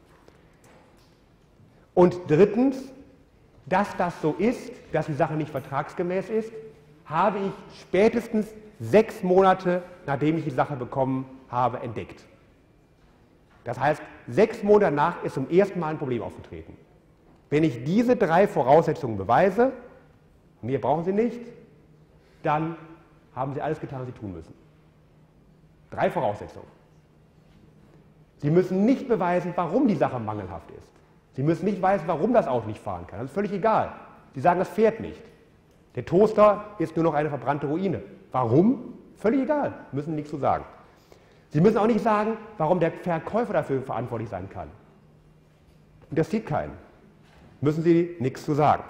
Und drittens, dass das so ist, dass die Sache nicht vertragsgemäß ist, habe ich spätestens sechs Monate, nachdem ich die Sache bekommen habe, entdeckt. Das heißt, sechs Monate danach ist zum ersten Mal ein Problem aufgetreten. Wenn ich diese drei Voraussetzungen beweise, mehr brauchen Sie nicht, dann haben Sie alles getan, was Sie tun müssen. Drei Voraussetzungen. Sie müssen nicht beweisen, warum die Sache mangelhaft ist. Sie müssen nicht beweisen, warum das Auto nicht fahren kann. Das ist völlig egal. Sie sagen, das fährt nicht. Der Toaster ist nur noch eine verbrannte Ruine. Warum? Völlig egal. Müssen nichts zu sagen. Sie müssen auch nicht sagen, warum der Verkäufer dafür verantwortlich sein kann. Interessiert keinen. Müssen Sie nichts zu sagen.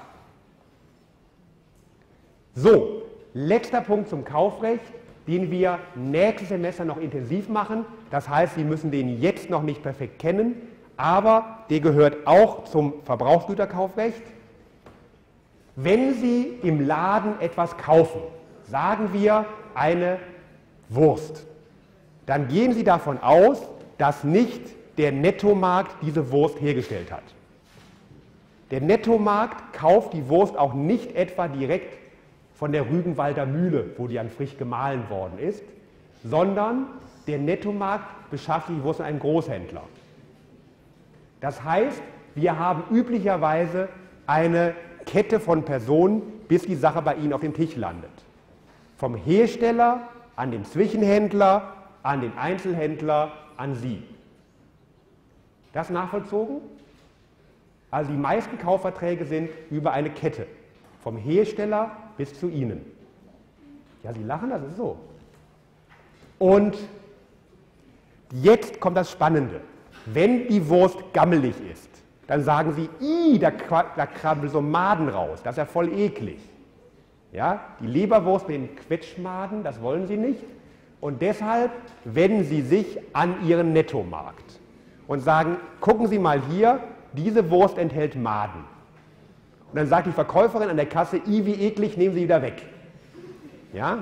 So, letzter Punkt zum Kaufrecht, den wir nächstes Semester noch intensiv machen. Das heißt, Sie müssen den jetzt noch nicht perfekt kennen, aber der gehört auch zum Verbrauchsgüterkaufrecht. Wenn Sie im Laden etwas kaufen, sagen wir eine Wurst, dann gehen Sie davon aus, dass nicht der Nettomarkt diese Wurst hergestellt hat. Der Nettomarkt kauft die Wurst auch nicht etwa direkt von der Rügenwalder Mühle, wo die dann frisch gemahlen worden ist, sondern der Nettomarkt beschafft die Wurst an einen Großhändler. Das heißt, wir haben üblicherweise eine Kette von Personen, bis die Sache bei Ihnen auf dem Tisch landet. Vom Hersteller an den Zwischenhändler, an den Einzelhändler, an Sie. Das nachvollzogen? Also die meisten Kaufverträge sind über eine Kette, vom Hersteller bis zu Ihnen. Ja, Sie lachen, das ist so. Und jetzt kommt das Spannende. Wenn die Wurst gammelig ist, dann sagen Sie, ih, da, da krabbeln so Maden raus, das ist ja voll eklig. Ja, die Leberwurst mit den Quetschmaden, das wollen Sie nicht. Und deshalb wenden Sie sich an Ihren Nettomarkt und sagen, gucken Sie mal hier, diese Wurst enthält Maden. Und dann sagt die Verkäuferin an der Kasse, ih, wie eklig, nehmen Sie wieder weg. Ja?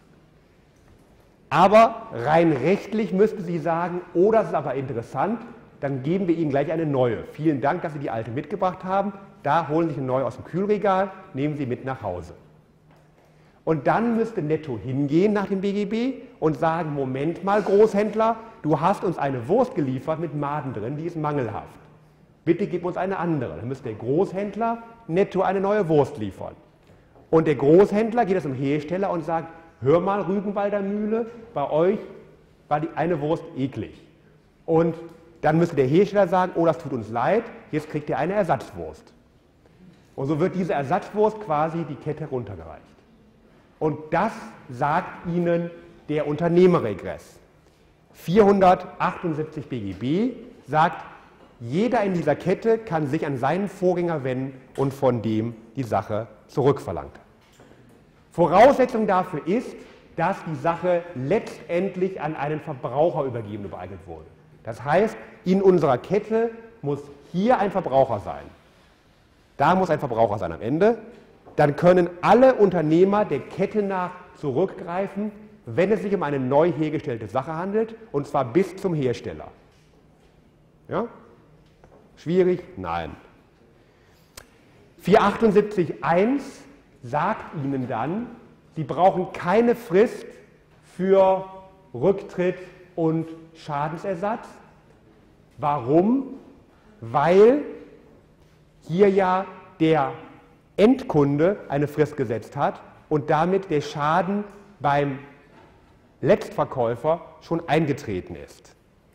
Aber rein rechtlich müsste sie sagen, oh, das ist aber interessant, dann geben wir Ihnen gleich eine neue. Vielen Dank, dass Sie die alte mitgebracht haben. Da holen Sie sich eine neue aus dem Kühlregal, nehmen Sie mit nach Hause. Und dann müsste Netto hingehen nach dem B G B und sagen, Moment mal, Großhändler, du hast uns eine Wurst geliefert mit Maden drin, die ist mangelhaft. Bitte gib uns eine andere. Dann müsste der Großhändler Netto eine neue Wurst liefern. Und der Großhändler geht zum Hersteller und sagt, hör mal, Rügenwalder Mühle, bei euch war die eine Wurst eklig. Und dann müsste der Hersteller sagen, oh, das tut uns leid, jetzt kriegt ihr eine Ersatzwurst. Und so wird diese Ersatzwurst quasi die Kette runtergereicht. Und das sagt Ihnen der Unternehmerregress. vierhundertachtundsiebzig B G B sagt, jeder in dieser Kette kann sich an seinen Vorgänger wenden und von dem die Sache zurückverlangt. Voraussetzung dafür ist, dass die Sache letztendlich an einen Verbraucher übergeben und übereignet wurde. Das heißt, in unserer Kette muss hier ein Verbraucher sein. Da muss ein Verbraucher sein am Ende. Dann können alle Unternehmer der Kette nach zurückgreifen, wenn es sich um eine neu hergestellte Sache handelt, und zwar bis zum Hersteller. Ja? Schwierig? Nein. vierhundertachtundsiebzig Absatz eins sagt Ihnen dann, Sie brauchen keine Frist für Rücktritt und Schadensersatz. Warum? Weil hier ja der Endkunde eine Frist gesetzt hat und damit der Schaden beim Letztverkäufer schon eingetreten ist.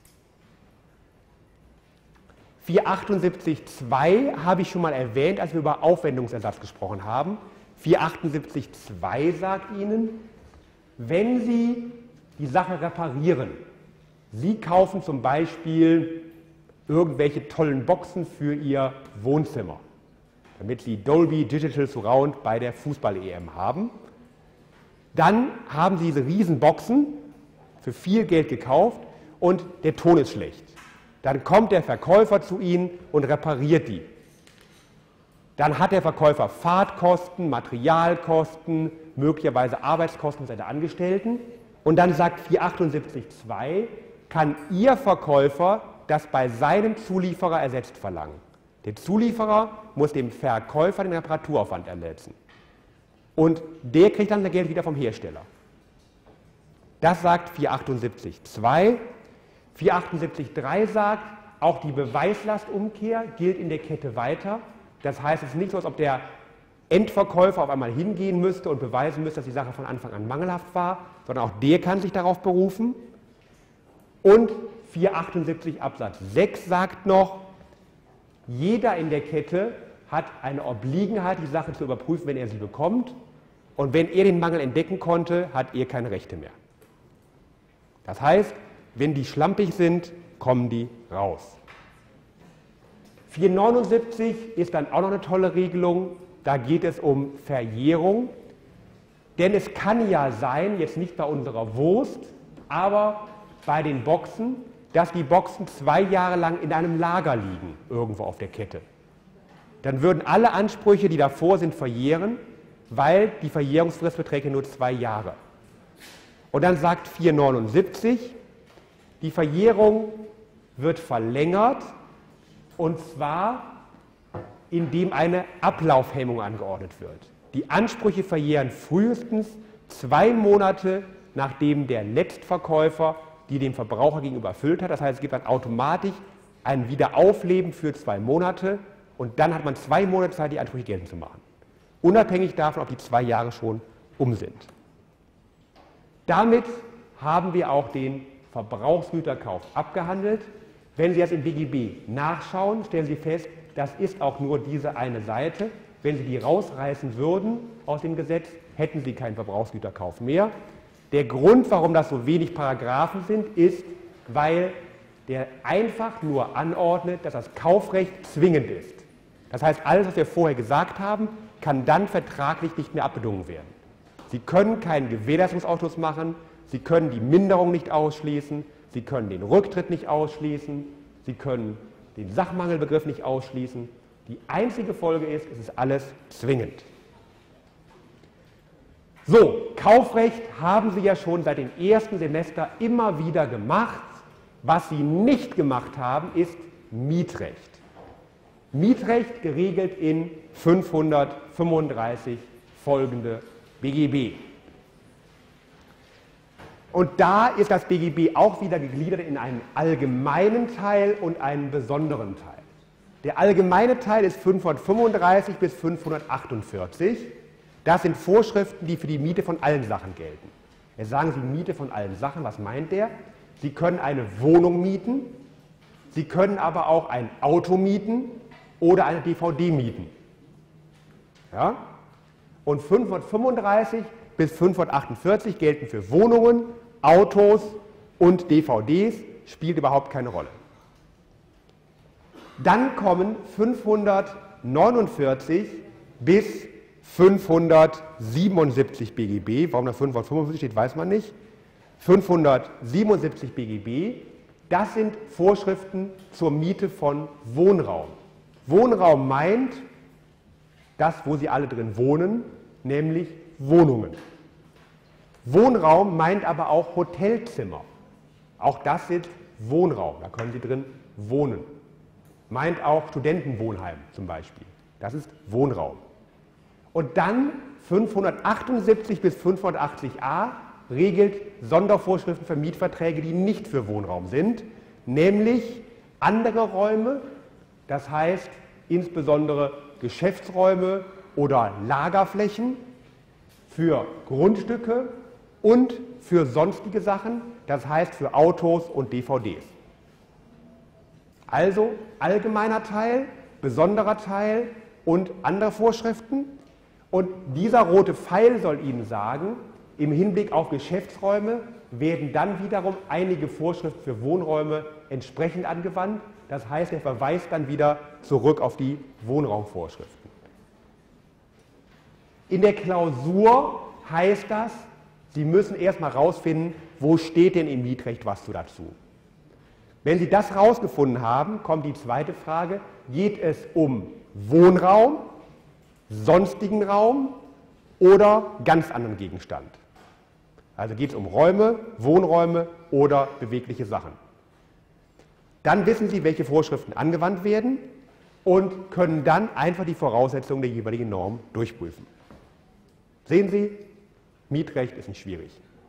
vierhundertachtundsiebzig Absatz zwei habe ich schon mal erwähnt, als wir über Aufwendungsersatz gesprochen haben. vierhundertachtundsiebzig Absatz zwei sagt Ihnen, wenn Sie die Sache reparieren, Sie kaufen zum Beispiel irgendwelche tollen Boxen für Ihr Wohnzimmer. damit Sie Dolby Digital Surround bei der Fußball-E M haben. Dann haben Sie diese Riesenboxen für viel Geld gekauft und der Ton ist schlecht. Dann kommt der Verkäufer zu Ihnen und repariert die. Dann hat der Verkäufer Fahrtkosten, Materialkosten, möglicherweise Arbeitskosten seiner Angestellten. Und dann sagt vierhundertachtundsiebzig Absatz zwei, kann Ihr Verkäufer das bei seinem Zulieferer ersetzt verlangen. Der Zulieferer muss dem Verkäufer den Reparaturaufwand ersetzen. Und der kriegt dann das Geld wieder vom Hersteller. Das sagt vierhundertachtundsiebzig Absatz zwei. vierhundertachtundsiebzig Absatz drei sagt, auch die Beweislastumkehr gilt in der Kette weiter. Das heißt, es ist nicht so, als ob der Endverkäufer auf einmal hingehen müsste und beweisen müsste, dass die Sache von Anfang an mangelhaft war, sondern auch der kann sich darauf berufen. Und vierhundertachtundsiebzig Absatz sechs sagt noch, jeder in der Kette hat eine Obliegenheit, die Sache zu überprüfen, wenn er sie bekommt. Und wenn er den Mangel entdecken konnte, hat er keine Rechte mehr. Das heißt, wenn die schlampig sind, kommen die raus. vierhundertneunundsiebzig ist dann auch noch eine tolle Regelung. Da geht es um Verjährung. Denn es kann ja sein, jetzt nicht bei unserer Wurst, aber bei den Boxen, dass die Boxen zwei Jahre lang in einem Lager liegen, irgendwo auf der Kette. Dann würden alle Ansprüche, die davor sind, verjähren, weil die Verjährungsfrist beträgt nur zwei Jahre. Und dann sagt vierhundertneunundsiebzig, die Verjährung wird verlängert, und zwar indem eine Ablaufhemmung angeordnet wird. Die Ansprüche verjähren frühestens zwei Monate, nachdem der Letztverkäufer die dem Verbraucher gegenüber erfüllt hat. Das heißt, es gibt dann automatisch ein Wiederaufleben für zwei Monate und dann hat man zwei Monate Zeit, die Ansprüche geltend zu machen. Unabhängig davon, ob die zwei Jahre schon um sind. Damit haben wir auch den Verbrauchsgüterkauf abgehandelt. Wenn Sie das im B G B nachschauen, stellen Sie fest, das ist auch nur diese eine Seite. Wenn Sie die rausreißen würden aus dem Gesetz, hätten Sie keinen Verbrauchsgüterkauf mehr. Der Grund, warum das so wenig Paragraphen sind, ist, weil der einfach nur anordnet, dass das Kaufrecht zwingend ist. Das heißt, alles, was wir vorher gesagt haben, kann dann vertraglich nicht mehr abbedungen werden. Sie können keinen Gewährleistungsausschuss machen, Sie können die Minderung nicht ausschließen, Sie können den Rücktritt nicht ausschließen, Sie können den Sachmangelbegriff nicht ausschließen. Die einzige Folge ist, es ist alles zwingend. So, Kaufrecht haben Sie ja schon seit dem ersten Semester immer wieder gemacht. Was Sie nicht gemacht haben, ist Mietrecht. Mietrecht geregelt in fünfhundertfünfunddreißig folgende B G B. Und da ist das B G B auch wieder gegliedert in einen allgemeinen Teil und einen besonderen Teil. Der allgemeine Teil ist fünfhundertfünfunddreißig bis fünfhundertachtundvierzig. Das sind Vorschriften, die für die Miete von allen Sachen gelten. Jetzt sagen Sie Miete von allen Sachen, was meint der? Sie können eine Wohnung mieten, Sie können aber auch ein Auto mieten oder eine D V D mieten. Ja? Und fünfhundertfünfunddreißig bis fünfhundertachtundvierzig gelten für Wohnungen, Autos und D V Ds, spielt überhaupt keine Rolle. Dann kommen fünfhundertneunundvierzig bis fünfhundertsiebenundsiebzig B G B. Warum da fünfhundertfünfundfünfzig steht, weiß man nicht. fünfhundertsiebenundsiebzig B G B, das sind Vorschriften zur Miete von Wohnraum. Wohnraum meint das, wo Sie alle drin wohnen, nämlich Wohnungen. Wohnraum meint aber auch Hotelzimmer. Auch das ist Wohnraum, da können Sie drin wohnen. Meint auch Studentenwohnheim zum Beispiel. Das ist Wohnraum. Und dann fünfhundertachtundsiebzig bis fünfhundertachtzig a regelt Sondervorschriften für Mietverträge, die nicht für Wohnraum sind, nämlich andere Räume, das heißt insbesondere Geschäftsräume oder Lagerflächen für Grundstücke und für sonstige Sachen, das heißt für Autos und D V Ds. Also allgemeiner Teil, besonderer Teil und andere Vorschriften. Und dieser rote Pfeil soll Ihnen sagen, im Hinblick auf Geschäftsräume werden dann wiederum einige Vorschriften für Wohnräume entsprechend angewandt. Das heißt, er verweist dann wieder zurück auf die Wohnraumvorschriften. In der Klausur heißt das, Sie müssen erstmal herausfinden, wo steht denn im Mietrecht was dazu. Wenn Sie das herausgefunden haben, kommt die zweite Frage, geht es um Wohnraum, sonstigen Raum oder ganz anderen Gegenstand? Also geht es um Räume, Wohnräume oder bewegliche Sachen. Dann wissen Sie, welche Vorschriften angewandt werden und können dann einfach die Voraussetzungen der jeweiligen Norm durchprüfen. Sehen Sie, Mietrecht ist nicht schwierig.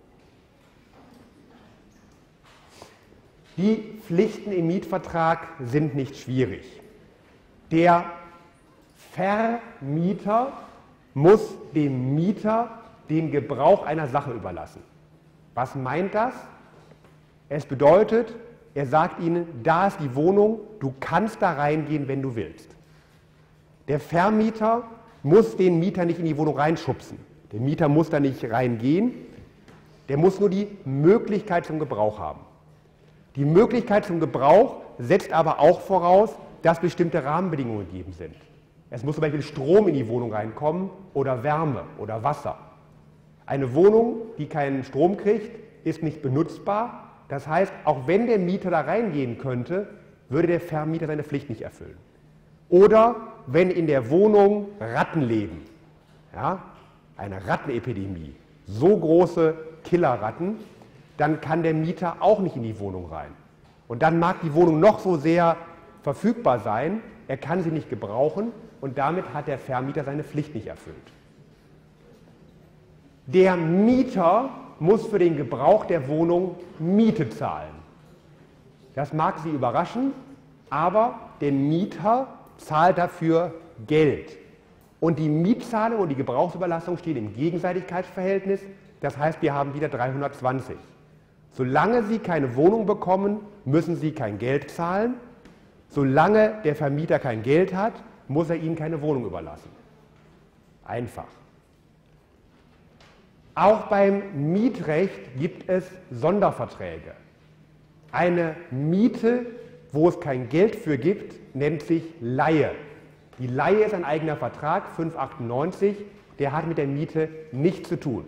Die Pflichten im Mietvertrag sind nicht schwierig. Der Vermieter muss dem Mieter den Gebrauch einer Sache überlassen. Was meint das? Es bedeutet, er sagt Ihnen, da ist die Wohnung, du kannst da reingehen, wenn du willst. Der Vermieter muss den Mieter nicht in die Wohnung reinschubsen. Der Mieter muss da nicht reingehen, der muss nur die Möglichkeit zum Gebrauch haben. Die Möglichkeit zum Gebrauch setzt aber auch voraus, dass bestimmte Rahmenbedingungen gegeben sind. Es muss zum Beispiel Strom in die Wohnung reinkommen oder Wärme oder Wasser. Eine Wohnung, die keinen Strom kriegt, ist nicht benutzbar. Das heißt, auch wenn der Mieter da reingehen könnte, würde der Vermieter seine Pflicht nicht erfüllen. Oder wenn in der Wohnung Ratten leben, ja, eine Rattenepidemie, so große Killerratten, dann kann der Mieter auch nicht in die Wohnung rein. Und dann mag die Wohnung noch so sehr verfügbar sein, er kann sie nicht gebrauchen und damit hat der Vermieter seine Pflicht nicht erfüllt. Der Mieter muss für den Gebrauch der Wohnung Miete zahlen. Das mag Sie überraschen, aber der Mieter zahlt dafür Geld. Und die Mietzahlung und die Gebrauchsüberlassung stehen im Gegenseitigkeitsverhältnis, das heißt, wir haben wieder dreihundertzwanzig. Solange Sie keine Wohnung bekommen, müssen Sie kein Geld zahlen. Solange der Vermieter kein Geld hat, muss er Ihnen keine Wohnung überlassen. Einfach. Auch beim Mietrecht gibt es Sonderverträge. Eine Miete, wo es kein Geld für gibt, nennt sich Leihe. Die Leihe ist ein eigener Vertrag, fünfhundertachtundneunzig, der hat mit der Miete nichts zu tun.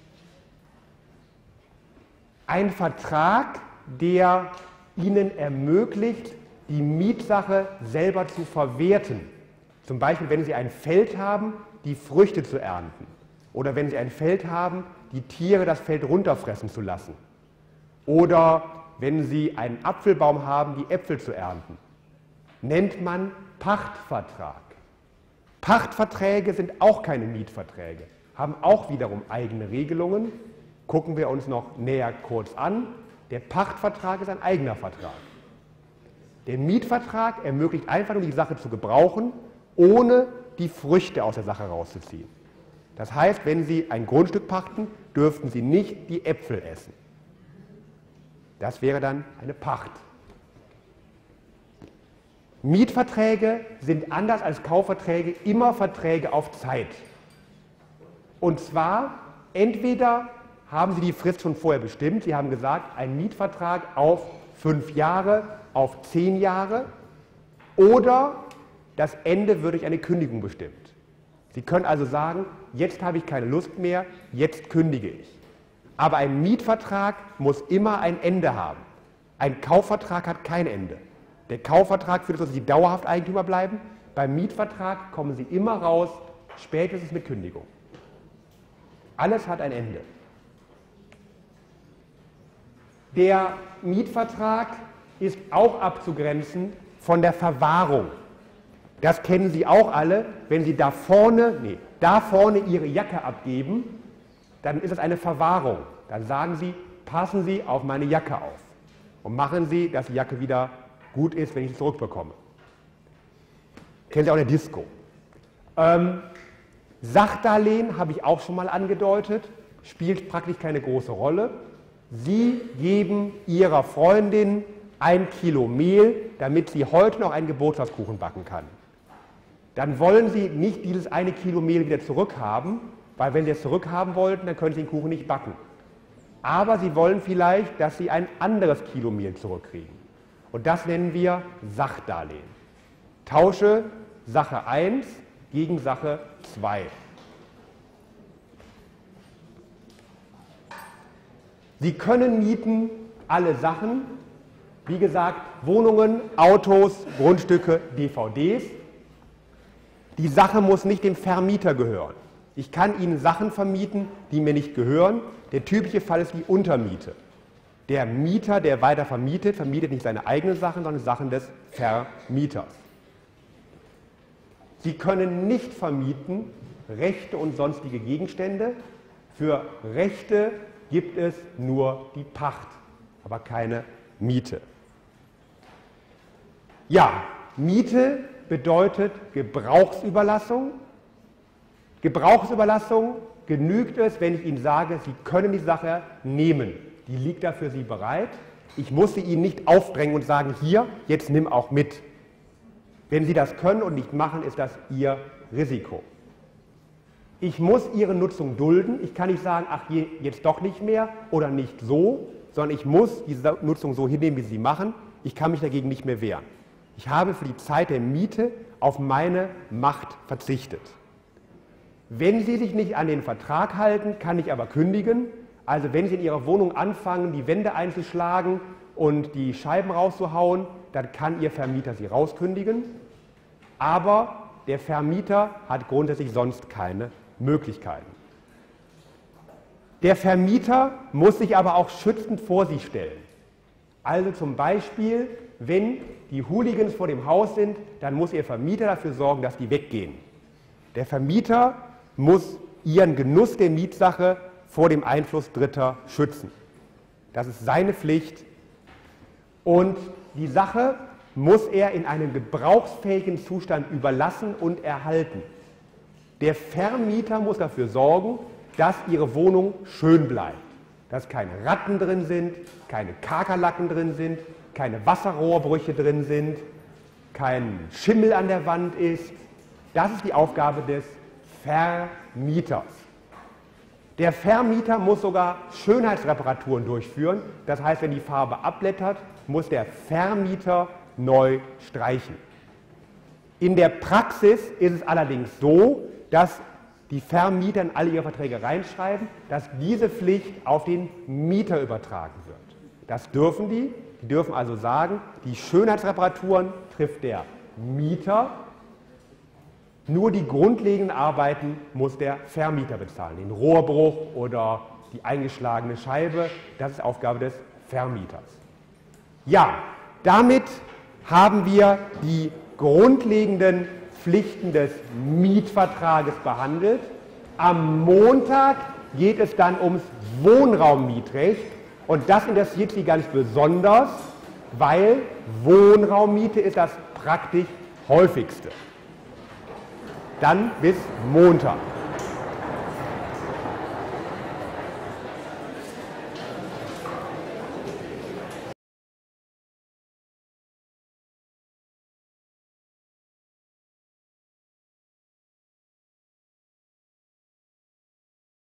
Ein Vertrag, der Ihnen ermöglicht, die Mietsache selber zu verwerten. Zum Beispiel, wenn Sie ein Feld haben, die Früchte zu ernten. Oder wenn Sie ein Feld haben, die Tiere das Feld runterfressen zu lassen. Oder wenn Sie einen Apfelbaum haben, die Äpfel zu ernten. Nennt man Pachtvertrag. Pachtverträge sind auch keine Mietverträge, haben auch wiederum eigene Regelungen. Gucken wir uns noch näher kurz an. Der Pachtvertrag ist ein eigener Vertrag. Der Mietvertrag ermöglicht einfach nur die Sache zu gebrauchen, ohne die Früchte aus der Sache rauszuziehen. Das heißt, wenn Sie ein Grundstück pachten, dürften Sie nicht die Äpfel essen. Das wäre dann eine Pacht. Mietverträge sind anders als Kaufverträge immer Verträge auf Zeit. Und zwar entweder haben Sie die Frist schon vorher bestimmt, Sie haben gesagt, ein Mietvertrag auf fünf Jahre, auf zehn Jahre, oder das Ende wird durch eine Kündigung bestimmt. Sie können also sagen, jetzt habe ich keine Lust mehr, jetzt kündige ich. Aber ein Mietvertrag muss immer ein Ende haben. Ein Kaufvertrag hat kein Ende. Der Kaufvertrag führt dazu, dass Sie dauerhaft Eigentümer bleiben. Beim Mietvertrag kommen Sie immer raus, spätestens mit Kündigung. Alles hat ein Ende. Der Mietvertrag ist auch abzugrenzen von der Verwahrung. Das kennen Sie auch alle. Wenn Sie da vorne, nee, da vorne Ihre Jacke abgeben, dann ist es eine Verwahrung. Dann sagen Sie, passen Sie auf meine Jacke auf und machen Sie, dass die Jacke wieder gut ist, wenn ich sie zurückbekomme. Kennen Sie auch in der Disco. Ähm, Sachdarlehen habe ich auch schon mal angedeutet, spielt praktisch keine große Rolle. Sie geben Ihrer Freundin ein Kilo Mehl, damit sie heute noch einen Geburtstagskuchen backen kann. Dann wollen Sie nicht dieses eine Kilo Mehl wieder zurückhaben, weil wenn Sie es zurückhaben wollten, dann können Sie den Kuchen nicht backen. Aber Sie wollen vielleicht, dass Sie ein anderes Kilo Mehl zurückkriegen. Und das nennen wir Sachdarlehen. Tausche Sache eins gegen Sache zwei. Sie können mieten alle Sachen, wie gesagt, Wohnungen, Autos, Grundstücke, D V Ds. Die Sache muss nicht dem Vermieter gehören. Ich kann Ihnen Sachen vermieten, die mir nicht gehören. Der typische Fall ist die Untermiete. Der Mieter, der weiter vermietet, vermietet nicht seine eigenen Sachen, sondern Sachen des Vermieters. Sie können nicht vermieten Rechte und sonstige Gegenstände. Für Rechte gibt es nur die Pacht, aber keine Miete. Ja, Miete bedeutet Gebrauchsüberlassung. Gebrauchsüberlassung genügt es, wenn ich Ihnen sage, Sie können die Sache nehmen. Die liegt da für Sie bereit. Ich muss sie Ihnen nicht aufdrängen und sagen, hier, jetzt nimm auch mit. Wenn Sie das können und nicht machen, ist das Ihr Risiko. Ich muss Ihre Nutzung dulden. Ich kann nicht sagen, ach, jetzt doch nicht mehr oder nicht so, sondern ich muss diese Nutzung so hinnehmen, wie Sie machen. Ich kann mich dagegen nicht mehr wehren. Ich habe für die Zeit der Miete auf meine Macht verzichtet. Wenn Sie sich nicht an den Vertrag halten, kann ich aber kündigen. Also wenn Sie in Ihrer Wohnung anfangen, die Wände einzuschlagen und die Scheiben rauszuhauen, dann kann Ihr Vermieter Sie rauskündigen. Aber der Vermieter hat grundsätzlich sonst keine Möglichkeiten. Der Vermieter muss sich aber auch schützend vor Sie stellen. Also zum Beispiel, wenn die Hooligans vor dem Haus sind, dann muss Ihr Vermieter dafür sorgen, dass die weggehen. Der Vermieter muss Ihren Genuss der Mietsache vor dem Einfluss Dritter schützen. Das ist seine Pflicht. Und die Sache muss er in einem gebrauchsfähigen Zustand überlassen und erhalten. Der Vermieter muss dafür sorgen, dass Ihre Wohnung schön bleibt. Dass keine Ratten drin sind, keine Kakerlaken drin sind, keine Wasserrohrbrüche drin sind, kein Schimmel an der Wand ist. Das ist die Aufgabe des Vermieters. Der Vermieter muss sogar Schönheitsreparaturen durchführen. Das heißt, wenn die Farbe abblättert, muss der Vermieter neu streichen. In der Praxis ist es allerdings so, dass die Vermieter in alle ihre Verträge reinschreiben, dass diese Pflicht auf den Mieter übertragen wird. Das dürfen die. Die dürfen also sagen, die Schönheitsreparaturen trifft der Mieter. Nur die grundlegenden Arbeiten muss der Vermieter bezahlen. Den Rohrbruch oder die eingeschlagene Scheibe, das ist Aufgabe des Vermieters. Ja, damit haben wir die grundlegenden Pflichten des Mietvertrages behandelt. Am Montag geht es dann ums Wohnraummietrecht und das interessiert Sie ganz besonders, weil Wohnraummiete ist das praktisch häufigste. Dann bis Montag.